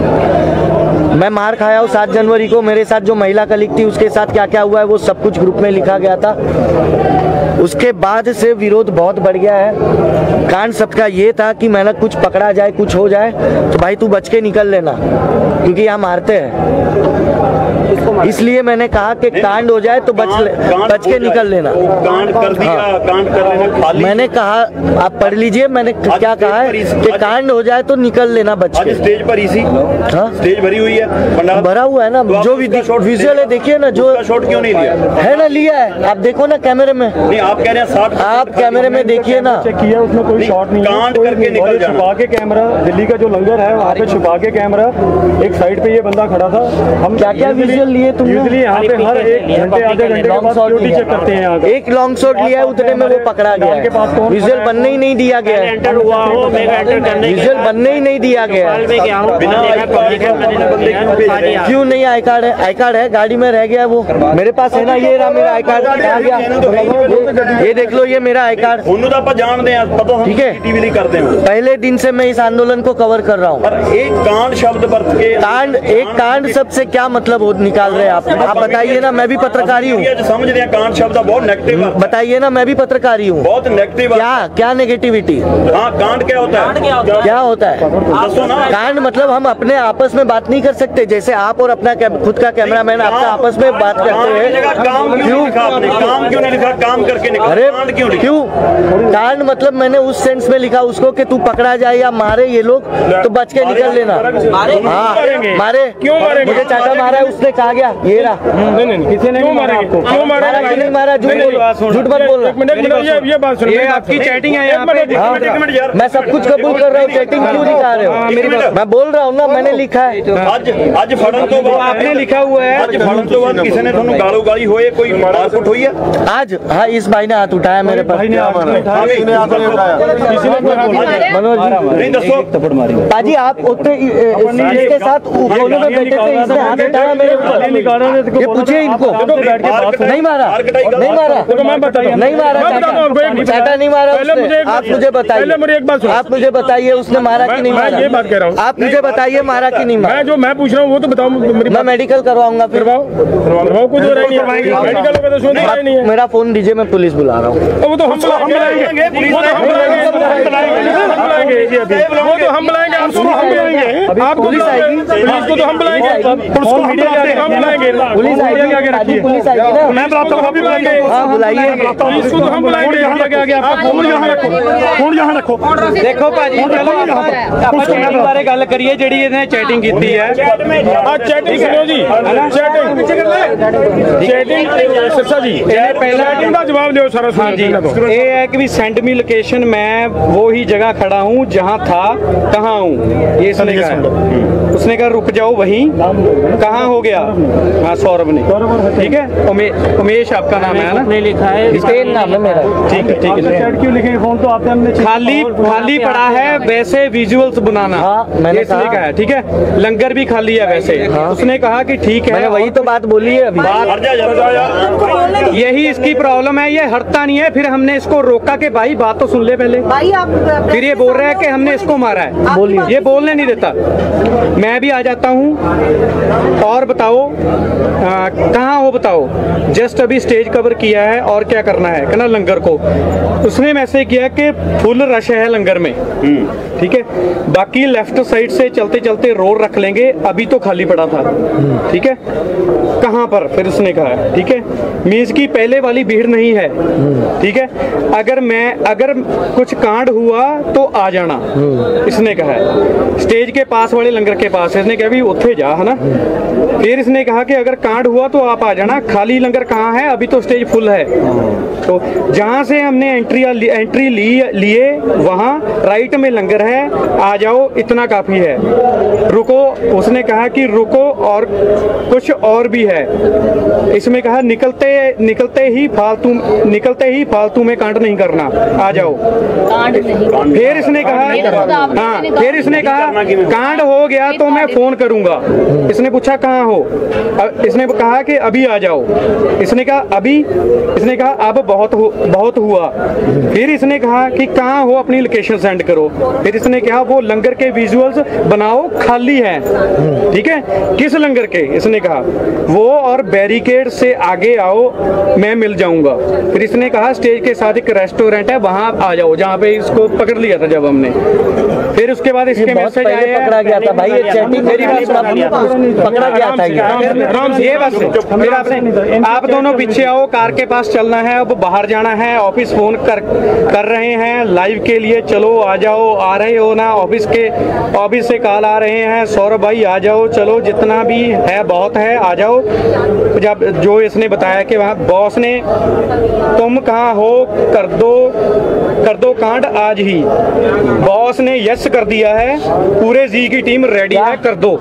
मैं मार खाया हूँ सात जनवरी को, मेरे साथ जो महिला कलीग थी उसके साथ क्या क्या हुआ है वो सब कुछ ग्रुप में लिखा गया था। उसके बाद से विरोध बहुत बढ़ गया है। कांड शब्द का ये था कि मैंने कुछ पकड़ा जाए, कुछ हो जाए तो भाई तू बच के निकल लेना, क्योंकि यहाँ मारते हैं। इसलिए मैंने कहा कि कांड हो जाए तो बच बच के निकल लेना। कांड कर दिया, कांड कर लेना खाली। मैंने कहा, आप पढ़ लीजिए, मैंने क्या कहा है कि कांड हो जाए तो निकल लेना बच के। स्टेज पर इसी स्टेज भरी हुई है, भरा हुआ है ना, जो विजुअल है देखिए ना, जो शॉट क्यों नहीं लिया है ना, लिया है, आप देखो ना कैमरे में। नहीं आप कह रहे हैं साठ, आप कैमरे में देखिए ना, चेक किया उसमें कोई शॉट नहीं, कांड करके निकल जाना। छुपा के कैमरा, दिल्ली का जो लंगर है वहाँ पे छुपा के कैमरा, एक साइड पे ये बंदा खड़ा था। हम क्या क्या विजुअल लिए तुमने? यूजुअली यहाँ पे हर एक घंटे आधे घंटे के बाद सिक्योरिटी चेक करते हैं यहाँ पे। एक लॉन्ग शॉट लिया है, उतने में वो पकड़ा गया है। विजुअल बनने ही नहीं दिया गया है, विजुअल बनने ही नहीं दिया गया है। क्यों नहीं? आई कार्ड है, आई कार्ड है, गाड़ी में रह गया वो, मेरे पास है ना, ये रहा मेरा आई कार्ड, आ गया, ये देख लो, ये मेरा आई कार्ड। ठीक है, पहले दिन से मैं इस आंदोलन को कवर कर रहा हूँ। एक कांड शब्द बरत के कांड, एक कांड शब्द से क्या मतलब हो निकाल रहे हैं आप? आप बताइए ना, मैं भी पत्रकारी हूँ। समझ रहे हैं कांड शब्द बहुत नेगेटिव, बताइए ना, मैं भी पत्रकारी हूँ। बहुत नेगेटिव क्या क्या नेगेटिविटी? हाँ कांड क्या होता है? क्या होता है कांड? मतलब हम अपने आपस में बात नहीं कर सकते, जैसे आप और अपना खुद का कैमरामैन आपका आपस में बात करते हैं। क्यों काम क्यों नहीं लिखा? काम करके निकला। अरे क्यों क्यों कांड मतलब मैंने उस सेंस में लिखा उसको कि तू पकड़ा जाए या मारे ये लोग तो बच के निकल लेना। हाँ मारे, क्यों मारेंगे? मुझे चाचा मारा है, उसने कहा गया ये रहा। नहीं नहीं किसी ने नहीं मारा आपको। क्यों मारा? नहीं मारा, झूठ बोल, झूठ मत बोल। ये बात सुनो, ये आपकी चैटिंग है यहाँ पे। मैं सब कुछ कबूल कर रहा हूँ, चैटिंग क्यों दिखा रहे हो? मेरी बात मैं बोल रहा हूँ ना, मैंने लिखा है। आज आज फड़न तो आपने लिखा हुआ है, आज फड़न तो बाद किसी ने ਤੁਹਾਨੂੰ गालो गाली होए, कोई मारकुट हुई है आज? हाँ इस भाई ने हाथ उठाया मेरे पर। मनोज नहीं दसो पाजी, आप उतने इसके साथ कोने में बैठे थे, इसने हाथ उठाया मेरे ऊपर। ये पूछिए इनको, नहीं मारा, नहीं मारा, नहीं मारा, चाटा नहीं मारा उसने। आप मुझे बताइए, आप मुझे बताइए उसने मारा कि नहीं मारा? ये बात कह रहा हूँ, आप मुझे बताइए मारा कि नहीं मारा? मैं जो मैं पूछ रहा हूँ वो तो बताओ। मैं मेडिकल करवाऊंगा, फिर कुछ हो रहा नहीं है, मेडिकल होगा तो सुन नहीं है। मेरा फोन दीजिए, मैं पुलिस बुला रहा हूँ। वो तो हम बुलाएंगे, वो तो हम बुलाएंगे, वो तो हम बुलाएंगे, आपको हम बुलाएंगे, आपको पुलिस आएगी, पुलिस को तो हम बुलाएंगे, पुलिस को हम बुलाएंगे, पुलिस आएगी, पुलिस आएगी ना, मैं बुलाता हूँ, बुलाएंगे। हाँ बुलाइए, पुलिस को तो हम बुलाएंगे। फोन यहाँ रखो, फोन यहाँ रखो। देखो भाजी, चलो ਆਪਾਂ ਚੈਟਿੰਗ ਬਾਰੇ ਗੱਲ ਕਰੀਏ ਜਿਹੜੀ ਇਹਨੇ ਚੈਟਿੰਗ ਕੀਤੀ ਹੈ। ਆ ਚੈਟਿੰਗ ਸੁਣੋ ਜੀ, ਚੈਟਿੰਗ ਚੈਟਿੰਗ ਸਿਰਸਾ ਜੀ, ਇਹ ਪਹਿਲਾ ਚੈਟਿੰग ਦਾ ਜਵਾਬ ਦਿਓ ਸਾਰਾ। हाँ जी, ये है कि भी सेंड मी लोकेशन, मैं वो ही जगह खड़ा हूँ जहाँ था, कहाँ हूँ ये इसने कहा। उसने कहा रुक जाओ वहीं, कहाँ हो गया? हाँ सौरभ ने, ठीक है। उमे, उमेश आपका नाम है ना? लिखा है, नाम है मेरा। ठीक है ठीक है। क्यों लिखे फोन तो आपने हमने खाली खाली पड़ा है वैसे विजुअल्स बनाना। हाँ, मैंने कहा है, ठीक है। लंगर भी खाली है वैसे। हाँ। उसने कहा कि ठीक है, मैंने वही तो बात बोली है अभी। यही इसकी प्रॉब्लम है, ये हटता नहीं है। फिर हमने इसको रोका कि भाई बात तो सुन ले पहले। भाई आप फिर ये बोल रहा है कि हमने इसको मारा है। बोलिए, ये बोलने नहीं देता। मैं भी आ जाता हूँ और बताओ कहाँ हो, बताओ। जस्ट अभी स्टेज कवर किया है और क्या करना है, कहना लंगर को। उसने मैसेज किया कि फुल रश है लंगर में, ठीक है। बाकी लेफ्ट साइड से चलते चलते रोड रख लेंगे, अभी तो खाली पड़ा था, ठीक है। कहाँ पर, फिर उसने कहा, ठीक है। मीन्स की पहले वाली भीड़ नहीं है, ठीक है। अगर मैं अगर कुछ कांड हुआ तो आ जाना, इसने कहा है। स्टेज के पास वाले लंगर के पास, इसने कहा भी उत्थे जा, है ना। फिर इसने कहा कि अगर कांड हुआ तो आप आ जाना, खाली लंगर कहाँ है, अभी तो स्टेज फुल है। तो जहाँ से हमने एंट्री एंट्री ली लिए वहाँ राइट में लंगर है, आ जाओ, इतना काफी है। रुको, उसने कहा कि रुको और कुछ और भी है। इसमें कहा निकलते निकलते ही फालतू निकलते ही फालतू में कांड नहीं करना, आ जाओ। कांड नहीं। फिर इसने कहा हाँ, फिर इसने कहा कांड हो गया तो मैं फोन करूंगा। इसने पूछा कहाँ हो, इसने कहा कि अभी आ जाओ। इसने कहा अभी, इसने कहा अब बहुत हु, बहुत हुआ। फिर इसने कहा कि कहाँ हो, अपनी लोकेशन सेंड करो। फिर इसने कहा वो लंगर के विजुअल्स बनाओ, खाली है, ठीक है। किस लंगर के, इसने कहा वो और बैरिकेड से आगे आओ, मैं मिल जाऊंगा। फिर इसने कहा स्टेज के साथ एक रेस्टोरेंट है, वहां आ जाओ, जहाँ पे इसको पकड़ लिया था जब हमने। फिर उसके बाद इसके मैसेज आए, पकड़ा गया था भाई, ये चैटिंग मेरी बात पकड़ा गया था ये बस। फिर आपसे आप दोनों पीछे आओ, कार के पास चलना है, अब बाहर जाना है। ऑफिस फोन कर कर रहे हैं लाइव के लिए, चलो आ जाओ, आ रहे हो ना। ऑफिस के ऑफिस से कॉल आ रहे हैं, सौरभ भाई आ जाओ, चलो जितना भी है बहुत है, आ जाओ। जब जो इसने बताया कि वहाँ बॉस ने तुम कहाँ हो, कर दो कर दो कांड आज ही। बॉस ने यस कर दिया है, पूरे जी की टीम रेडी है, कर दो।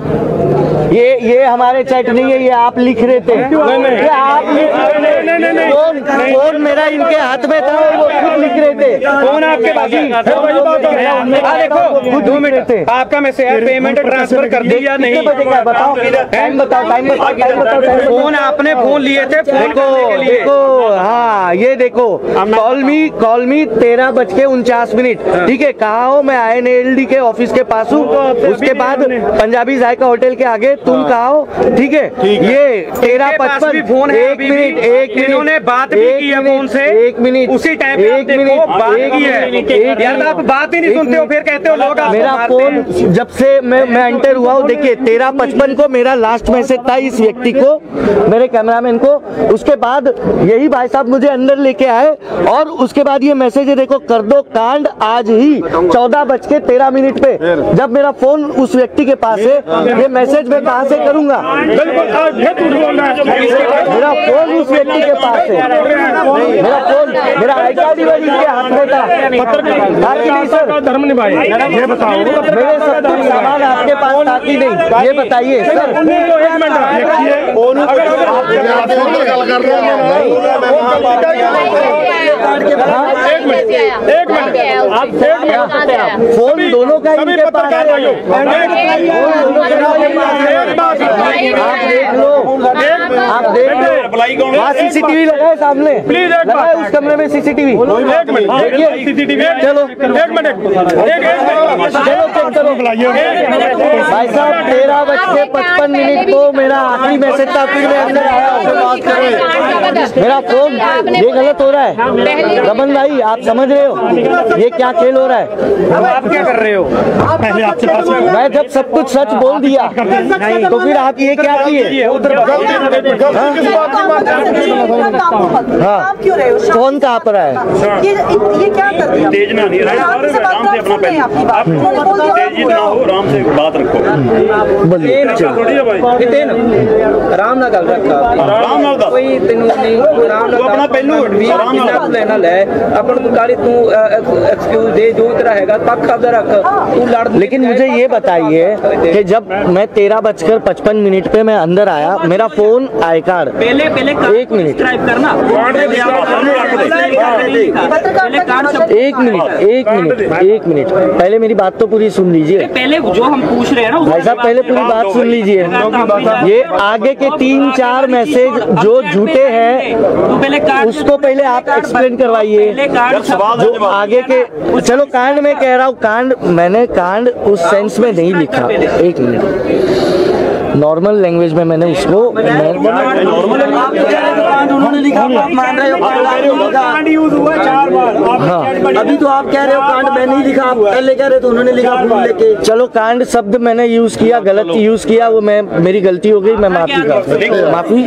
ये ये हमारे चैट नहीं है, ये आप लिख रहे थे। नहीं, नहीं, ये आप लिख रहे थे। फोन फोन मेरा इनके हाथ में था और वो खुद लिख रहे थे। फोन आपके पास देखो, दो मिनट थे आपका मैसेज है, पेमेंट ट्रांसफर कर दी या नहीं, बताओ, टाइम बताओ, टाइम बताओ। फोन आपने फोन लिए थे, देखो देखो, हाँ ये देखो, कॉल मी कॉल मी तेरह बज के उनचास मिनट, ठीक है। कहाँ हो, मैं आई एन एल डी के ऑफिस के पास हूँ। उसके बाद पंजाबी जायका होटल के आगे, तुम कहाँ हो, ठीक है। ये तेरह पचपन, फोन है, एक मिनट एक मिनट, इन्होंने बात भी की है फोन से, एक मिनट, उसी टाइम एक मिनट बात की है। यार आप बात ही नहीं सुनते हो, फिर कहते हो लोग मेरा फोन जब से मैं मैं एंटर हुआ हूँ, देखिए तेरह पचपन को मेरा लास्ट मैसेज था इस व्यक्ति को, मेरे कैमरामैन को। उसके बाद यही भाई साहब मुझे अंदर लेके आए और उसके बाद ये मैसेज है, देखो कर दो कांड आज ही, चौदह बज के तेरह मिनट पे। जब मेरा फोन उस व्यक्ति के पास है, ये मैसेज मैं कहाँ से करूंगा? मेरा फोन उस व्यक्ति के पास है, मेरा फोन, मेरा आई कार्ड ही इनके हाथ में था। नहीं सर, धर्म निभाए, ये बताओ मेरे सब कुछ सामान आपके पास था कि नहीं, ये बताइए सर। एक मिनट एक मिनट आप फोन दोनों का इनके पास है, आप देख लो, आप देख लो, वहाँ सीसीटीवी लगा है सामने, लगा है उस कमरे में सीसीटीवी। एक मिनट देखिए सीसीटीवी, चलो एक मिनट, चलो चेक करो। भाई साहब तेरह बज के पचपन मिनट को मेरा आखिरी मैसेज था, फिर मैं अंदर आया, मेरा फोन, ये गलत हो रहा है। रमन भाई आप समझ रहे हो ये क्या खेल हो रहा है? अब आप क्या कर रहे हो? पहले आपके पास मैं जब सब कुछ सच बोल दिया तो फिर आप ये क्या किए? उधर हाँ, कौन कहाँ पर है? ये ये क्या कर दिया? तेज में नहीं रहा, आराम से अपना पहले आपकी बात। तेज ना हो, आराम से बात रखो। आराम ना गल रखा आराम नाल दस कोई तेनू नहीं आराम ना अपना पहलू आराम नाल लेना ले अपन तू काली तू एक्सक्यूज दे जो तेरा हैगा पक्ष अब रख तू लड़। लेकिन मुझे ये बताइए कि जब मैं तेरह बजकर पचपन मिनट पे मैं अंदर आया, मेरा फोन आई कार्ड पहले पहले एक मिनट करना एक मिनट एक मिनट एक मिनट पहले मेरी बात तो पूरी सुन लीजिए। पहले जो हम पूछ रहे हैं ना भाई साहब पहले पूरी बात सुन लीजिए। ये आगे के तीन चार मैसेज जो झूठे हैं उसको पहले आप एक्सप्लेन करवाइए। जो आगे के चलो कांड में कह रहा हूँ, कांड मैंने कांड उस सेंस में नहीं लिखा। एक मिनट नॉर्मल लैंग्वेज में मैंने उसको उन्होंने लिखा, आप मान रहे हो कांड यूज हुआ चार बार। हाँ अभी तो आप कह रहे हो कांड मैं नहीं लिखा, आप पहले कह रहे तो उन्होंने लिखा फूल लेके। चलो कांड शब्द मैंने यूज किया, गलत यूज किया, वो मैं मेरी गलती हो गई, मैं माफी का माफी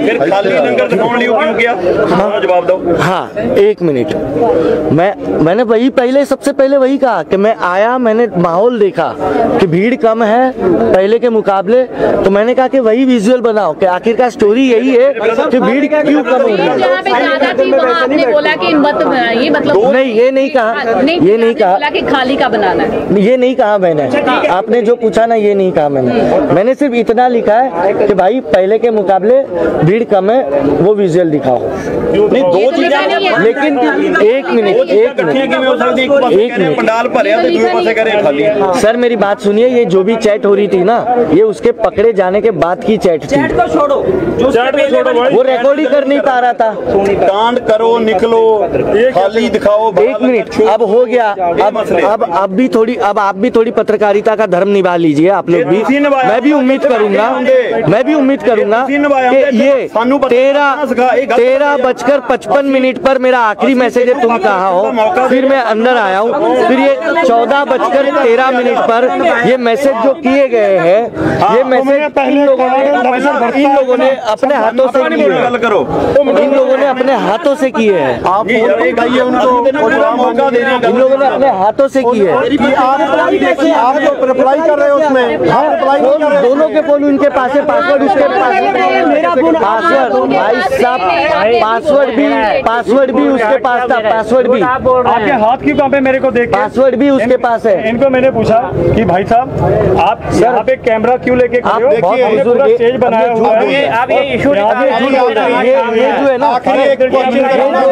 जवाब दो। हाँ एक मिनट मैं मैंने वही पहले सबसे पहले वही कहा कि मैं आया, मैंने माहौल देखा कि भीड़ कम है पहले के मुकाबले, तो मैंने कहा कि वही विजुअल बनाओ कि आखिरकार स्टोरी यही है कि भीड़ क्यों कम हो रही है। ज्यादा थी वहाँ आपने बोला कि मत बनाइए, मतलब नहीं ये नहीं कहा, ये नहीं कहा कि खाली का बनाना है, ये नहीं कहा मैंने। आपने जो पूछा ना ये नहीं कहा मैंने। मैंने सिर्फ इतना लिखा है कि भाई पहले के मुकाबले भीड़ कम है, वो विजुअल दिखाओ। नहीं दो चीजें, लेकिन एक मिनट एक मिनट एक मिनट पंडाल भरे दूसरे पासे करे खाली। सर मेरी बात सुनिए, ये जो भी चैट हो रही थी ना, ये उसके पकड़े जाने के बाद की चैट थी। चैट तो छोड़ो, जो चैट तो छोड़ो भाई, वो रिकॉर्ड ही कर नहीं पा रहा था। कांड करो, निकलो, खाली दिखाओ। एक मिनट अब हो गया, अब अब अब भी थोड़ी अब आप भी थोड़ी पत्रकारिता का धर्म निभा लीजिए आप लोग भी। मैं भी उम्मीद करूंगा मैं भी उम्मीद करूंगा कि ये तेरह तेरह बजकर पचपन मिनट पर मेरा आखिरी मैसेज है तुम कहाँ हो, फिर मैं अंदर आया हूँ, फिर ये चौदह बजकर तेरह मिनट पर ये मैसेज जो किए गए हैं, ये मैसेज इन लोगों ने इन लोगों ने अपने हाथों से किए हैं। इन लोगों ने अपने हाथों से किए हैं। आप मौका दे रहे हैं, इन लोगों ने अपने हाथों से किए हैं। आप तो रिप्लाई कर रहे हो उसमें। हाँ रिप्लाई कर रहे हो, दोनों के फोन उनके पास है, पासवर्ड उसके पास है, पासवर्ड भाई साहब पासवर्ड भी पासवर्ड भी उसके पास था, पासवर्ड भी आपके हाथ की कहाँ पे मेरे को देख, पासवर्ड भी उसके पास है। इनको मैंने पूछा कि भाई साहब आप यहाँ पे कैमरा क्यों लेके खड़े हो, हमने पूरा स्टेज बनाया हुआ है, आप ये इशू ये ये जो है ना, आखिरी एक क्वेश्चन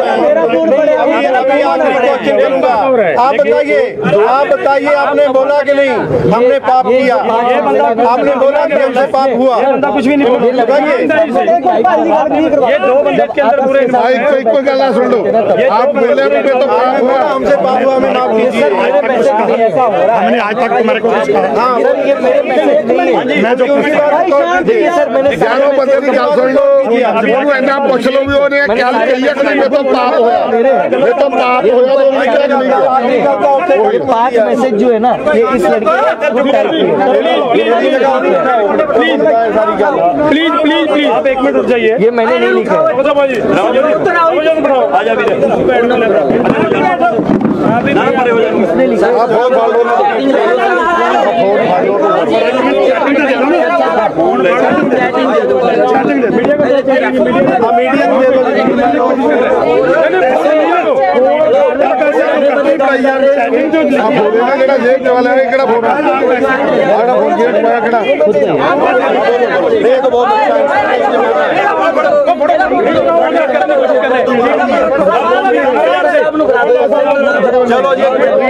करूंगा। आप बताइए, आप बताइए आपने बोला कि नहीं हमने पाप किया, आपने बोला कि हमसे पाप हुआ, कुछ भी नहीं बताइए। ये दो बंदे के अंदर पूरे भाई कोई कोई गला सुन लो, आप बोले मुझे तो पाप हुआ, हमसे पाप हुआ, हमें माफ कीजिए। हमने आज तक तुम्हारे को हाँ ये मेरे मैसेज नहीं है। मैं जो देखिए सर मैंने ग्यारह बंदे की गल सुन लो, ਉਹਨੂੰ ਇੰਨਾ ਪੁੱਛ ਲਓ ਵੀ ਉਹਨੇ ਗੱਲ ਕਹੀ ਹੈ ਕਿ ਨਹੀਂ, ਮੇਰੇ ਤੋਂ ਪਾਪ ਹੋਇਆ, ਮੇਰੇ ਤੋਂ ਪਾਪ ਹੋਇਆ तो नहीं किया कि नहीं किया। पांच मैसेज जो है ना ये इस लड़के प्लीज प्लीज प्लीज आप एक मिनट रुक जाइए, ये मैंने नहीं लिखा है। इसने लिखा ਜਿਹੜਾ ਜੇਬ ਵਾਲਾ ਹੈ ਕਿਹੜਾ ਫੋਨ ਆੜਾ ਫੋਨ ਜੇਬ ਪਾਇਆ ਕਿਹੜਾ ਇਹ ਤਾਂ ਬਹੁਤ ਅੱਛਾ चलो जी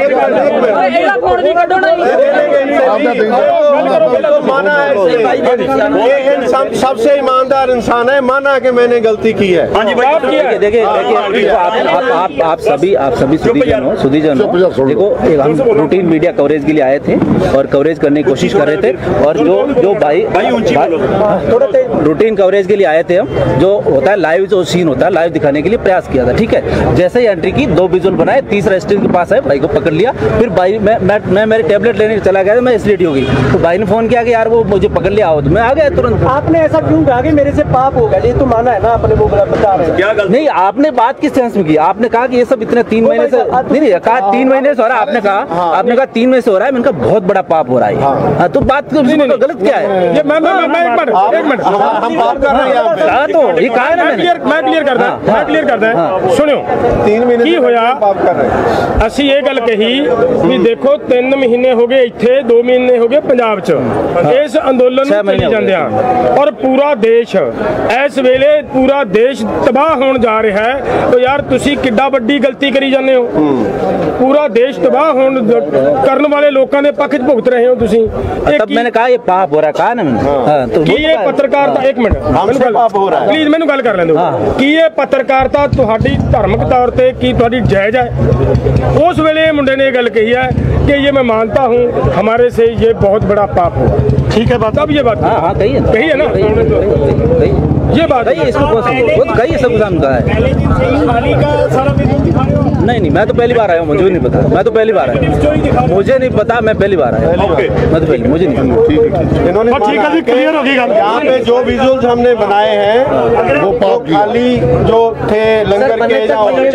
माना है, ये सबसे ईमानदार इंसान है, माना कि मैंने गलती की है। हाँ जी भाई देखिए देखिए आप आप आप सभी आप सभी सुधीजन हो सुधीजन हो देखो, हम रूटीन मीडिया कवरेज के लिए आए थे और कवरेज करने की कोशिश कर रहे थे, और जो जो भाई रूटीन कवरेज के लिए आए थे हम, जो होता है लाइव जो सीन होता है लाइव दिखाने के लिए प्रयास किया था। ठीक है, जैसे ही एंट्री की दो विजुअल बनाए, तीसरा स्टेशन के पास है, भाई को पकड़ लिया। फिर भाई मैं मैं मैं मेरी टेबलेट लेने चला गया, मैं एसिडिटी हो गई, तो भाई ने फोन किया कि यार वो मुझे पकड़ लिया आओ, तो मैं आ गया तुरंत। आपने ऐसा क्यों कहा कि मेरे से पाप होगा? ये तो माना है ना आपने, वो बता रहे हैं। क्या गलती? नहीं, आपने बात किस सेंस में की? आपने कहा कि ये सब इतने तीन महीने से नहीं नहीं कहा तीन महीने से हो रहा है, आपने कहा आपने कहा तीन महीने से हो रहा है, मैंने कहा बहुत बड़ा पाप हो रहा है। तो बात गलत क्या है? ये मैं मैं मैं एक मिनट एक मिनट हम बात कर रहे हैं हाँ, तो ये कहा है ना मैंने। मैं क्लियर करदा मैं क्लियर करदा सुनियो तीन महीने की होया बात कर रहे हैं। ਅਸੀਂ ਇਹ ਗੱਲ ਕਹੀ ਵੀ ਦੇਖੋ ਤਿੰਨ ਮਹੀਨੇ ਹੋ ਗਏ ਇੱਥੇ, ਦੋ ਮਹੀਨੇ ਹੋ ਗਏ ਪੰਜਾਬ 'ਚ ਇਸ ਅੰਦੋਲਨ ਨੂੰ ਚੱਲੀ ਜਾਂਦਿਆਂ, ਔਰ ਪੂਰਾ ਦੇਸ਼ ਇਸ ਵੇਲੇ ਪੂਰਾ ਦੇਸ਼ ਤਬਾਹ ਹੋਣ ਜਾ ਰਿਹਾ ਹੈ। तो यार ਤੁਸੀਂ ਕਿੱਡਾ ਵੱਡੀ ਗਲਤੀ ਕਰੀ ਜਾਂਦੇ ਹੋ। पूरा देश तबाह होने करने वाले लोगों ने पक्ष भुगत रहे हो तुसी। तब मैंने कहा ये पाप हो रहा है, कहा ना मैंने। हाँ, तो कि ये पत्रकारता एक मिनट हमसे पाप हो रहा है, प्लीज मैंने गल कर लें दो कि ये पत्रकारता तुहाडी धार्मिक तौर पे की तुहाडी जायज है। उस वेले मुंडे ने गल कही है कि ये मैं मानता हूँ हमारे से ये बहुत बड़ा पाप हुआ। ठीक है बात, अब ये बात हाँ हाँ कही है कही है ना, ये बात कही इसको कही है, सब काम कहा है। नहीं नहीं, मैं तो पहली बार आया हूँ, मुझे नहीं पता, मैं तो पहली बार आया, मुझे नहीं पता, मैं पहली बार आया, मैं तो पहली मुझे नहीं। इन्होंने क्लियर होगी यहाँ पे जो विजुअल्स हमने बनाए हैं वो खाली जो थे लंगर के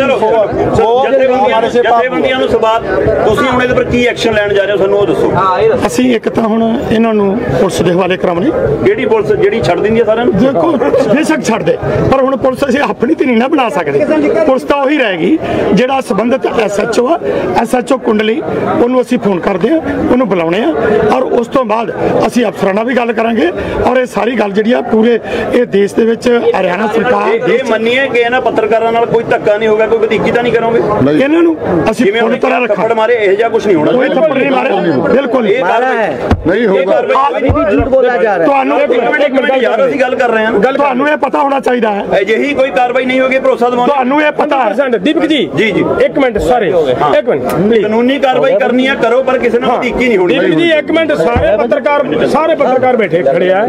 हमारे से ਜਥੇਬੰਦੀਆਂ ਨੂੰ ਸਵਾਲ ਤੁਸੀਂ ਹੁਣ ਇਹਦੇ ਪਰ ਕੀ ਐਕਸ਼ਨ ਲੈਣ ਜਾ ਰਹੇ ਹੋ, ਸਾਨੂੰ ਉਹ ਦੱਸੋ। ਅਸੀਂ ਇੱਕ ਤਾਂ ਹੁਣ ਇਹਨਾਂ ਨੂੰ ਪੁਲਿਸ ਦੇ ਹਵਾਲੇ ਕਰਾਉਣੀ। ਕਿਹੜੀ ਪੁਲਿਸ ਜਿਹੜੀ ਛੱਡ ਦਿੰਦੀ ਹੈ ਸਾਰਿਆਂ ਨੂੰ? ਦੇਖੋ ਬੇਸ਼ੱਕ ਛੱਡ ਦੇ, ਪਰ ਹੁਣ ਪੁਲਿਸ ਅਸੀਂ ਆਪਣੀ ਤੇ ਨਹੀਂ ਨਾ ਬਣਾ ਸਕਦੇ। ਪੁਲਿਸ ਤਾਂ ਉਹੀ ਰਹੇਗੀ ਜਿਹੜਾ ਸੰਬੰਧਿਤ ਐਸਐਚਓ ਆ, ਐਸਐਚਓ ਕੁੰਡਲੀ, ਉਹਨੂੰ ਅਸੀਂ ਫੋਨ ਕਰਦੇ ਆ, ਉਹਨੂੰ ਬੁਲਾਉਣੇ ਆ, ਔਰ ਉਸ ਤੋਂ ਬਾਅਦ ਅਸੀਂ ਅਫਸਰਾਂ ਨਾਲ ਵੀ ਗੱਲ ਕਰਾਂਗੇ, ਔਰ ਇਹ ਸਾਰੀ ਗੱਲ ਜਿਹੜੀ ਆ ਪੂਰੇ ਇਹ ਦੇਸ਼ ਦੇ ਵਿੱਚ ਹਰਿਆਣਾ ਸਰਕਾਰ ਇਹ ਮੰਨੀਏ ਕਿ ਇਹਨਾਂ ਪੱਤਰਕਾਰਾਂ ਨਾਲ ਕੋਈ ਧੱਕਾ ਨਹੀਂ ਹੋਗਾ, ਕੋਈ ਵਧੀਕੀ ਤਾਂ ਨਹੀਂ ਕਰੋਗੇ ਇਹਨਾਂ ਨੂੰ ਅਸੀਂ ਫੋਨ ਪਰ ਥੱਪੜ ਮਾਰੇ ਇਹ ਜਿਹਾ ਕੁਝ ਨਹੀਂ ਹੋਣਾ। ਕੋਈ ਥੱਪੜ ਨਹੀਂ ਮਾਰੇ, ਬਿਲਕੁਲ ਇਹ ਕਾਰਵਾਈ ਨਹੀਂ ਹੋਗਾ। ਝੂਠ ਬੋਲਿਆ ਜਾ ਰਿਹਾ ਤੁਹਾਨੂੰ ਇੱਕ ਮਿੰਟ ਯਾਰ ਅਸੀਂ ਗੱਲ ਕਰ ਰਹੇ ਹਾਂ, ਤੁਹਾਨੂੰ ਇਹ ਪਤਾ ਹੋਣਾ ਚਾਹੀਦਾ ਹੈ ਅਜਿਹੀ ਕੋਈ ਕਾਰਵਾਈ ਨਹੀਂ ਹੋਗੀ, ਭਰੋਸਾ ਦਿਵਾਉਣਾ ਤੁਹਾਨੂੰ ਇਹ ਪਤਾ ਹੈ। दीपक जी जी जी एक मिनट सारे एक मिनट कानूनी कार्रवाई करनी है करो, पर किसी ने ਵਧੀਕੀ नहीं होनी। दीपक जी एक मिनट, सारे पत्रकार सारे पत्रकार बैठे खड़े हैं।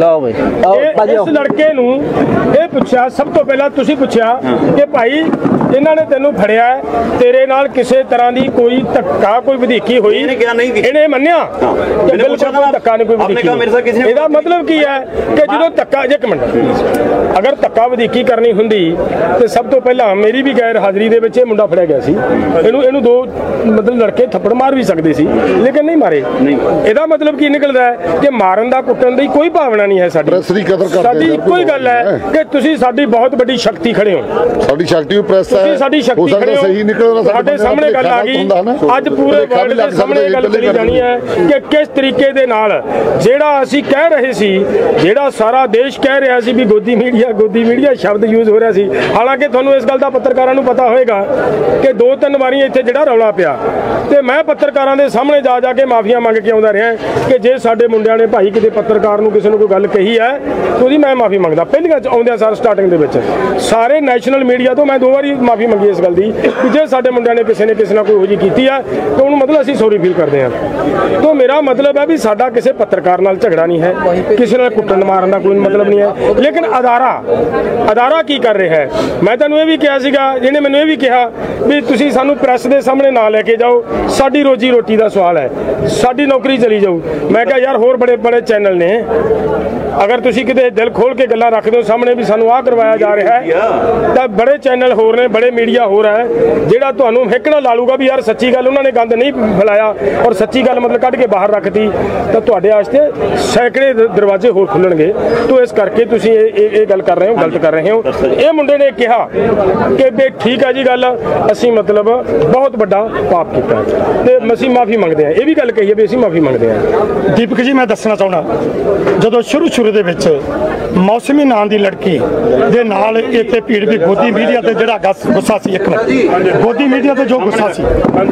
इस लड़के ਨੂੰ ਇਹ ਪੁੱਛਿਆ, ਸਭ ਤੋਂ ਪਹਿਲਾਂ ਤੁਸੀਂ ਪੁੱਛਿਆ ਕਿ ਭਾਈ ਇਹਨਾਂ ਨੇ ਤੈਨੂੰ ਫੜਿਆ, ਤੇਰੇ ਨਾਲ ਕਿਸੇ ਤਰ੍ਹਾਂ ਦੀ ਕੋਈ ਧੱਕਾ ਕੋਈ ਵਧੀਕੀ ਹੋਈ? ਇਹਨੇ ਕਿਹਾ ਨਹੀਂ, ਇਹਨੇ ਮੰਨਿਆ ਕਿ ਬਿਲਕੁਲ ਕੋਈ ਧੱਕਾ ਨਹੀਂ, ਕੋਈ ਵਧੀਕੀ। ਇਹਦਾ ਮਤਲਬ ਕੀ ਹੈ ਕਿ ਜਦੋਂ ਧੱਕਾ, ਇੱਕ ਮਿੰਟ, ਅਗਰ ਧੱਕਾ ਵਧੀਕੀ ਕਰਨੀ ਹੁੰਦੀ ਤੇ ਸਭ ਤੋਂ ਪਹਿਲਾਂ ਮੇਰੀ ਵੀ ਗੈਰ ਹਾਜ਼ਰੀ ਦੇ ਵਿੱਚ ਇਹ ਮੁੰਡਾ ਫੜਿਆ ਗਿਆ ਸੀ, ਇਹਨੂੰ ਇਹਨੂੰ ਦੋ ਮਤਲਬ ਲੜਕੇ ਥੱਪੜ ਮਾਰ ਵੀ ਸਕਦੇ ਸੀ, ਲੇਕਿਨ ਨਹੀਂ ਮਾਰੇ। ਇਹਦਾ ਮਤਲਬ ਕੀ ਨਿਕਲਦਾ ਹੈ ਕਿ ਮਾਰਨ ਦਾ ਕੁੱਟਣ ਦੀ ਕੋਈ ਭਾਵਨਾ ਨਹੀਂ ਹੈ ਸਾਡੀ। ਸਾਡੀ ਇੱਕੋ ਹੀ ਗੱਲ ਹੈ ਕਿ ਤੁਸੀਂ ਸਾਡੀ ਬਹੁਤ ਵੱਡੀ ਸ਼ਕਤੀ ਖੜੇ ਹੋ, ਸਾਡੀ ਸ਼ਕਤੀ ਵੀ ਪ੍ਰੈਸ ਹੈ, ਸਾਡੀ ਸ਼ਕਤੀ ਖੜੇ ਹੋ, ਸਹੀ ਨਿਕਲਣਾ ਸਾਡੇ ਸਾਹਮਣੇ ਗੱਲ ਆ ਗਈ। ਅੱਜ ਪੂਰੇ ਵਰਲਡ ਦੇ ਸਾਹਮਣੇ ਗੱਲ ਕਰੀ ਜਾਣੀ ਹੈ ਕਿ ਕਿਸ ਤਰੀਕੇ ਦੇ ਨਾਲ ਜਿਹੜਾ ਅਸੀਂ ਕਹਿ ਰਹੇ ਸੀ, ਜਿਹੜਾ ਸਾਰਾ ਦੇਸ਼ ਕਹਿ ਰਿਹਾ ਸੀ ਵੀ ਗੋਦੀ ਮੀਡੀਆ ਗੋਦੀ ਮੀਡੀਆ ਸ਼ਬਦ ਯੂਜ਼ ਹੋ ਰਿਹਾ ਸੀ। ਹਾਲਾਂਕਿ ਤੁਹਾਨੂੰ ਇਸ ਗੱਲ ਦਾ ਪੱਤਰਕਾਰਾਂ ਨੂੰ ਪਤਾ ਹੋਏਗਾ ਕਿ ਦੋ ਤਿੰਨ ਵਾਰੀ ਇੱਥੇ ਜਿਹੜਾ ਰੌਲਾ ਪਿਆ ਤੇ ਮੈਂ ਪੱਤਰਕਾਰਾਂ ਦੇ ਸਾਹਮਣੇ ਜਾ ਜਾ ਕੇ ਮਾਫੀਆਂ ਮੰਗ ਕੇ ਆਉਂਦਾ ਰਿਹਾ ਕਿ ਜੇ ਸਾਡੇ ਮੁੰਡਿਆਂ ਨੇ ਭਾਈ ਕਿਤੇ ਪੱਤਰਕਾਰ ਨੂੰ ਕਿਸੇ ਨੂੰ ਕੋਈ ਗੱਲ ਕਹੀ ਹੈ ਤਾਂ ਉਹਦੀ ਮੈਂ ਮਾਫੀ ਮੰਗਦਾ। ਪਹਿਲੀਆਂ ਆਉਂਦਿਆਂ ਸਾਰ ਸਟਾਰਟਿੰਗ ਦੇ ਵਿੱਚ ਸਾਰੇ ਨੈਸ਼ਨਲ ਮੀਡੀਆ ਤੋਂ ਮੈਂ ਦੋ ਵਾਰੀ ਮਾਫੀ ਮੰਗੀ ਇਸ ਗੱਲ ਦੀ ਕਿ ਜੇ ਸਾਡੇ ਮੁੰਡਿਆਂ ਨੇ ਕਿਸੇ ਨੇ ਕਿਸੇ ਨਾਲ ਕੋਈ ਇਹੋ ਜਿਹੀ ਕੀਤੀ ਹੈ ਤਾਂ ਉਹਨੂੰ ਮਤਲਬ ਅਸੀਂ ਸੌਰੀ ਫੀਲ ਕਰਦੇ ਹਾਂ। ਤਾਂ ਮੇਰਾ ਮਤਲਬ ਹੈ ਵੀ ਸਾਡਾ ਕਿਸੇ ਪੱਤਰਕਾਰ ਨਾਲ ਝਗੜਾ ਨਹੀਂ ਹੈ, ਕਿਸੇ ਨਾਲ ਕੁੱਟਣ ਮਾਰਨ ਦਾ ਕੋਈ ਮਤਲਬ ਨਹੀਂ ਹੈ, ਲੇਕਿਨ ਅਦਾਰਾ ਅਦਾਰਾ ਕੀ ਕਰ ਰਿਹਾ ਹੈ? ਮੈਂ ਤੁਹਾਨੂੰ ਇਹ ਵੀ ਕਿਹਾ ਸੀਗਾ, ਜਿਹਨੇ ਮੈਨੂੰ ਇਹ ਵੀ ਕਿਹਾ ਵੀ ਤੁਸੀਂ ਸਾਨੂੰ ਪ੍ਰੈਸ ਦੇ ਸਾਹਮਣੇ ਨਾ ਲੈ ਕੇ ਜਾਓ, ਸਾਡੀ ਰੋਜੀ ਰੋਟੀ ਦਾ ਸਵਾਲ ਹੈ, ਸਾਡੀ ਨੌਕਰੀ ਚਲੀ ਜਾਊ। ਮੈਂ ਕਿਹਾ ਯਾਰ ਹੋਰ ਬੜੇ ਬੜੇ ਚੈਨਲ ਨੇ, ਅਗਰ ਤੁਸੀਂ ਕਿਤੇ ਦਿਲ ਖੋਲ ਕੇ ਗੱਲਾਂ ਰੱਖਦੇ ਹੋ ਸਾਹਮਣੇ ਵੀ ਸਾਨੂੰ ਆਹ ਕਰਵਾਇਆ ਜਾ ਰਿਹਾ ਹੈ, ਤਾਂ ਬੜੇ ਚੈਨਲ ਹੋਰ ਨੇ, ਬੜੇ ਮੀਡੀਆ ਹੋਰ ਹੈ ਜਿਹੜਾ ਤੁਹਾਨੂੰ ਹਿੱਕਣਾ ਲਾ ਲੂਗਾ ਵੀ ਯਾਰ ਸੱਚੀ ਗੱਲ ਉਹਨਾਂ ਨੇ ਗੰਦ ਨਹੀਂ ਫੈਲਾਇਆ ਔਰ ਸੱਚੀ ਗੱਲ ਮਤਲਬ ਕੱਢ ਕੇ ਬਾਹਰ ਰੱਖਤੀ, ਤਾਂ ਤੁਹਾਡੇ ਵਾਸਤੇ ਸੈਂਕੜੇ ਦਰਵਾਜ਼ੇ ਹੋਰ ਖੁੱਲਣਗੇ। ਤਾਂ ਇਸ ਕਰਕੇ ਤੁਸੀਂ ਇਹ ਇਹ ਗੱਲ ਕਰ ਰਹੇ ਹੋ, ਗਲਤ ਕਰ ਰਹੇ ਹੋ। ਇਹ ਮੁੰਡੇ ਨੇ ਕਿਹਾ ਕਿ ਬੇ ਠੀਕ ਹੈ ਜੀ ਗੱਲ, ਅਸੀਂ ਮਤਲਬ ਬਹੁਤ ਵੱਡਾ ਪਾਪ ਕੀਤਾ ਤੇ ਅਸੀਂ ਮਾਫੀ ਮੰਗਦੇ ਹਾਂ। ਇਹ ਵੀ ਗੱਲ ਕਹੀ ਹੈ ਵੀ ਅਸੀਂ ਮਾਫੀ ਮੰਗਦੇ ਹਾਂ। ਦੀਪਕ ਜੀ ਮੈਂ ਦੱਸਣਾ ਚਾਹੁੰਦਾ, ਜਦੋਂ ਸ਼ੁਰੂ ਸ਼ੁਰੂ ਦੇ ਵਿੱਚ ਮੌਸਮੀ ਨਾਂ ਦੀ ਲੜਕੀ ਦੇ ਨਾਲ ਇੱਥੇ ਭੀੜ ਵੀ ਗੋਦੀ ਮੀਡੀਆ ਤੇ ਜਿਹੜਾ ਗੁੱਸਾ ਸੀ, ਇੱਕ ਗੋਦੀ ਮੀਡੀਆ ਤੇ ਜੋ ਗੁੱਸਾ ਸੀ,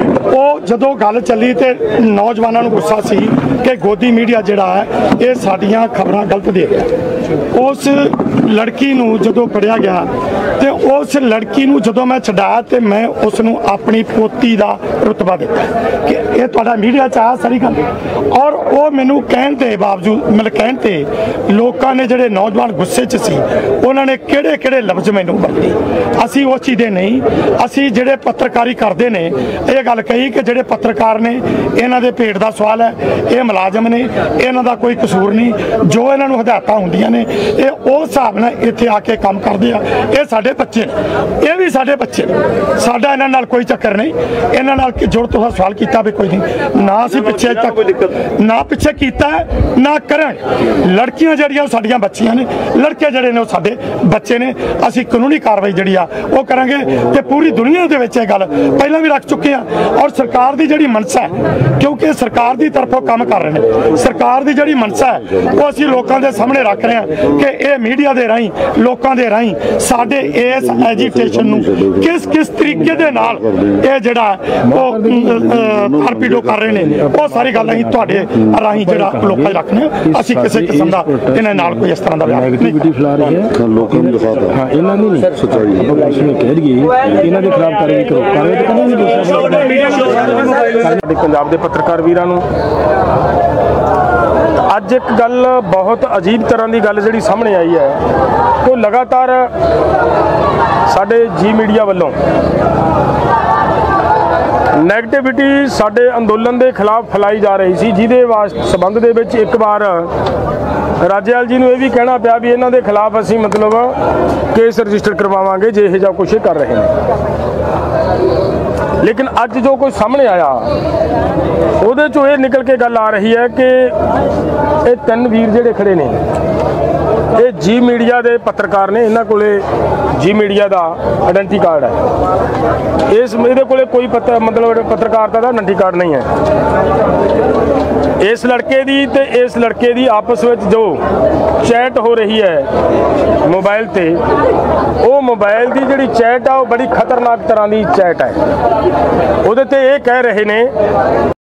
ਉਹ ਜਦੋਂ ਗੱਲ ਚੱਲੀ ਤੇ ਨੌਜਵਾਨਾਂ ਨੂੰ ਗੁੱਸਾ ਸੀ ਕਿ ਗੋਦੀ ਮੀਡੀਆ ਜਿਹੜਾ ਹੈ ਇਹ ਸਾਡੀਆਂ ਖਬਰਾਂ ਗਲਤ ਦੇ ਰਿਹਾ। उस लड़की नूं जदों फड़िया गया तो उस लड़की नूं जदों मैं छडाया तो मैं उसनूं अपनी पोती का रुतबा दिता कि यह तुहाडा मीडिया च आ सारी गल। और वो मैनू कहण दे बावजूद मतलब कहण ते लोकां ने जिहड़े नौजवान गुस्से च सी उन्होंने किहड़े किहड़े लफ्ज़ मैनू वरते। असीं उस चीज़ दे नहीं, असीं जिहड़े पत्रकारी करते ने ये गल कही कि जिहड़े पत्रकार ने इन्हां दे पेट दा सवाल है, ये मुलाजम ने, इन्हां दा कोई कसूर नहीं, जो इन्हां नूं हदायतां हुंदियां ने ये उस हिसाब नाल इत्थे आके काम करदे आ। ये साडे बच्चे ने, ये भी साडे बच्चे ने, साडा इन्हां नाल कोई चक्कर नहीं। इन्हां नाल जुड़ तुहां सवाल कीता भी कोई नहीं ना, असीं पिछे तक ना पिछे कीता ना करन। लड़कियां जिहड़ियां साडियां बच्चियां ने, लड़के जिहड़े ने साडे बच्चे ने। असीं कानूनी कार्रवाई जिहड़ी आ वो करांगे ते पूरी दुनिया दे विच ये गल पहलां भी रख चुके हैं। और सरकार दी जिहड़ी मनसा है, क्योंकि सरकार दी तरफों काम कर रहे हैं, सरकार दी जिहड़ी मनसा है वो असीं लोकां दे सामने रख रहे हैं कि ये मीडिया दे राहीं लोकां दे राहीं साडे इस एजीटेशन नूं किस किस तरीके दे नाल ये जिहड़ा वो आरपीडो कर रहे ने, वो सारी गल असीं तुहाडे राहीं जिहड़ा लोकां रखने। असीं किसी किस्म दा इन्हां नाल कोई इस तरह दा नेगेटिविटी फैला रही है लोकां नूं दिखाता। हां इन्हां दी नहीं सच्चाई पब्लिक ने कह रही है इन्हां दे खिलाफ कार्रवाई करो। कार्रवाई तो करनी नहीं। पंजाब दे पत्रकार वीरां नूं अज एक गल बहुत अजीब तरह की गल जी सामने आई है कि लगातार साडे जी मीडिया वालों नैगेटिविटी साडे अंदोलन के खिलाफ फैलाई जा रही सी, जिहदे संबंध दे विच एक बार राजेवाल जी नूं यह भी कहना पिया भी इन्हां दे खिलाफ असीं मतलब केस रजिस्टर करवावांगे जे इह जिहा कुछ कर रहे हैं। लेकिन अज जो कुछ सामने आया उहदे चों ये निकल के गल आ रही है कि ये तीन वीर जिहड़े खड़े ने ये जी मीडिया के पत्रकार ने, इन्हां कोले जी मीडिया का आइडेंटिटी कार्ड है। इस इहदे कोले कोई पत्र मतलब पत्रकारिता का आइडेंटिटी कार्ड नहीं है। इस लड़के दी ते इस लड़के दी आपस में जो चैट हो रही है मोबाइल ते, वो मोबाइल की जिहड़ी चैट आ वो बड़ी खतरनाक तरह की चैट है। उहदे ते ये कह रहे ने